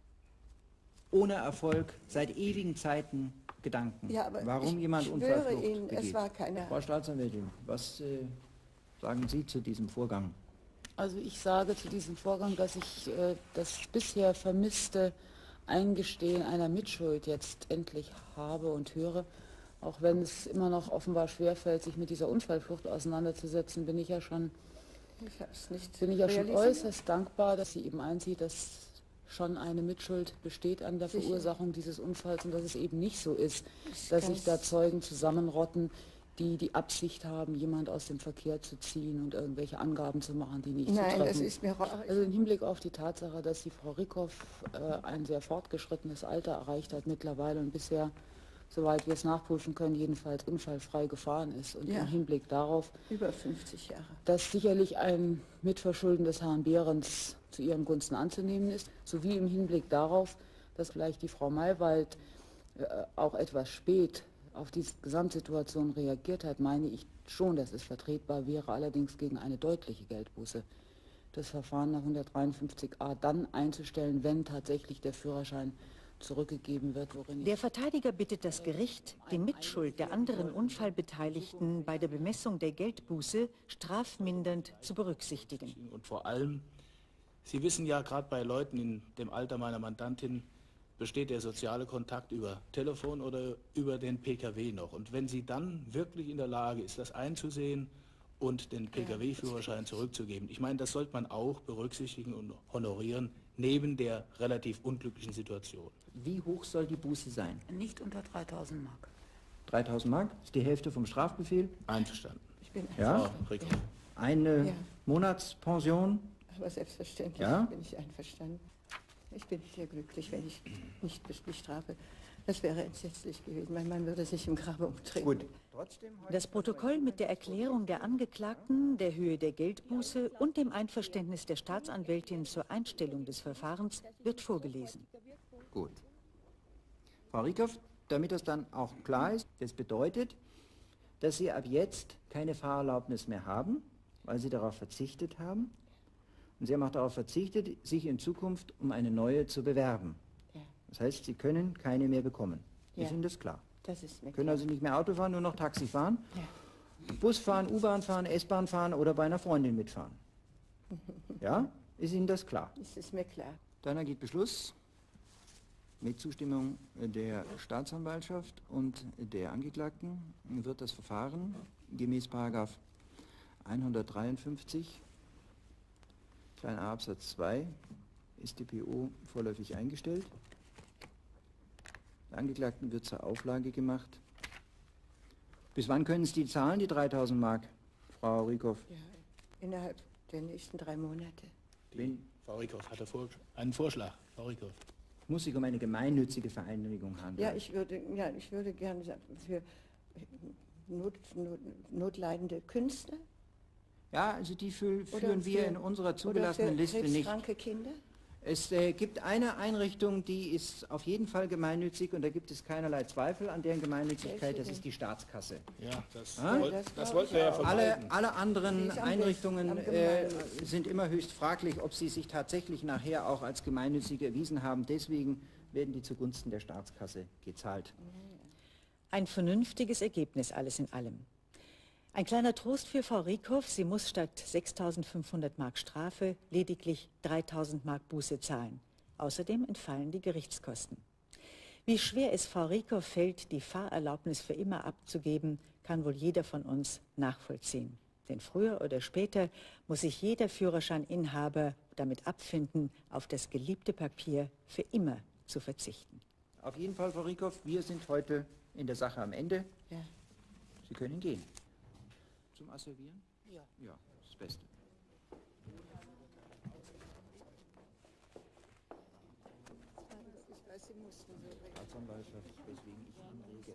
ohne Erfolg seit ewigen Zeiten Gedanken, Ja, aber warum ich jemand schwöre Unfallflucht Ihnen, begeht. es war keine. Frau Staatsanwältin, was äh, sagen Sie zu diesem Vorgang? Also ich sage zu diesem Vorgang, dass ich äh, das bisher vermisste Eingestehen einer Mitschuld jetzt endlich habe und höre. Auch wenn es immer noch offenbar schwerfällt, sich mit dieser Unfallflucht auseinanderzusetzen, bin ich ja schon, Ich hab's nicht bin ich ja schon realisiert. äußerst dankbar, dass sie eben einsieht, dass schon eine Mitschuld besteht an der Sicher. Verursachung dieses Unfalls und dass es eben nicht so ist, Ich dass sich kann's- da Zeugen zusammenrotten, die die Absicht haben, jemand aus dem Verkehr zu ziehen und irgendwelche Angaben zu machen, die nicht Nein, zutreffen. das ist mir ra- Also im Hinblick auf die Tatsache, dass die Frau Rickhoff äh, ein sehr fortgeschrittenes Alter erreicht hat mittlerweile und bisher, soweit wir es nachprüfen können, jedenfalls unfallfrei gefahren ist. Und Ja. im Hinblick darauf, Über fünfzig Jahre. dass sicherlich ein Mitverschulden des Herrn Behrens zu ihren Gunsten anzunehmen ist, sowie im Hinblick darauf, dass vielleicht die Frau Maywald äh, auch etwas spät auf diese Gesamtsituation reagiert hat, meine ich schon, dass es vertretbar wäre, allerdings gegen eine deutliche Geldbuße das Verfahren nach hundertdreiundfünfzig a dann einzustellen, wenn tatsächlich der Führerschein zurückgegeben wird, worin Der Verteidiger bittet das Gericht, die Mitschuld der anderen Unfallbeteiligten bei der Bemessung der Geldbuße strafmindernd zu berücksichtigen. Und vor allem, Sie wissen ja, gerade bei Leuten in dem Alter meiner Mandantin besteht der soziale Kontakt über Telefon oder über den P K W noch. Und wenn sie dann wirklich in der Lage ist, das einzusehen und den P K W-Führerschein zurückzugeben, ich meine, das sollte man auch berücksichtigen und honorieren, neben der relativ unglücklichen Situation. Wie hoch soll die Buße sein? Nicht unter dreitausend Mark. dreitausend Mark? Ist die Hälfte vom Strafbefehl? Einverstanden. Ich bin Ja? Frau Rickhoff. Eine Ja. Monatspension? Aber selbstverständlich Ja? bin ich einverstanden. Ich bin sehr glücklich, wenn ich nicht bestrafe. Das wäre entsetzlich gewesen. Mein Mann würde sich im Grabe umdrehen. Gut. Das Protokoll mit der Erklärung der Angeklagten, der Höhe der Geldbuße und dem Einverständnis der Staatsanwältin zur Einstellung des Verfahrens wird vorgelesen. Gut. Frau Rickhoff, damit das dann auch klar ist, das bedeutet, dass Sie ab jetzt keine Fahrerlaubnis mehr haben, weil Sie darauf verzichtet haben. Und Sie haben auch darauf verzichtet, sich in Zukunft um eine neue zu bewerben. Ja. Das heißt, Sie können keine mehr bekommen. Ja. Ist Ihnen das klar? Das ist mir Sie können klar. also nicht mehr Auto fahren, nur noch Taxi fahren, Ja. Bus fahren, U-Bahn fahren, S-Bahn fahren oder bei einer Freundin mitfahren. Ja? Ist Ihnen das klar? Das ist mir klar. Dann ergeht Beschluss mit Zustimmung der Staatsanwaltschaft und der Angeklagten wird das Verfahren gemäß Paragraph hundertdreiundfünfzig kleiner a Absatz zwei S t P O vorläufig eingestellt. Der Angeklagten wird zur Auflage gemacht. Bis wann können Sie die zahlen, die dreitausend Mark, Frau Rickhoff? Ja, innerhalb der nächsten drei Monate. Die Frau Rickhoff hatte vor, einen Vorschlag. Frau Rickhoff. Muss sich um eine gemeinnützige Vereinigung handeln. Ja, ich würde, ja, ich würde gerne sagen, für Not, Not, notleidende Künstler. Ja, also die fü Oder führen wir für- in unserer zugelassenen oder für Liste nicht. krebskranke Kinder? Es äh, gibt eine Einrichtung, die ist auf jeden Fall gemeinnützig und da gibt es keinerlei Zweifel an deren Gemeinnützigkeit, das ist die Staatskasse. Ja, das, Ah? woll, das das glaub wollten ich wir ja auch. vermeiden. Alle, alle anderen Die ist am Einrichtungen besten, am äh, gemeinnützigsten. sind immer höchst fraglich, ob sie sich tatsächlich nachher auch als gemeinnützig erwiesen haben. Deswegen werden die zugunsten der Staatskasse gezahlt. Ein vernünftiges Ergebnis alles in allem. Ein kleiner Trost für Frau Rickhoff, sie muss statt sechstausendfünfhundert Mark Strafe lediglich dreitausend Mark Buße zahlen. Außerdem entfallen die Gerichtskosten. Wie schwer es Frau Rickhoff fällt, die Fahrerlaubnis für immer abzugeben, kann wohl jeder von uns nachvollziehen. Denn früher oder später muss sich jeder Führerscheininhaber damit abfinden, auf das geliebte Papier für immer zu verzichten. Auf jeden Fall, Frau Rickhoff, wir sind heute in der Sache am Ende. Ja. Sie können gehen. Zum Asservieren? Ja. Ja, das Beste. Ich weiß, Sie mussten so reden. Staatsanwaltschaft, weswegen ich Ihnen rege.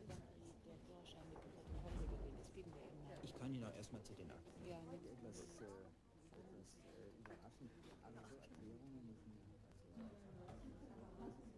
Ich kann Ihnen auch erstmal zu den Akten. Ja, etwas, äh, etwas äh, über Affekt. müssen, alle so Erklärungen müssen ja.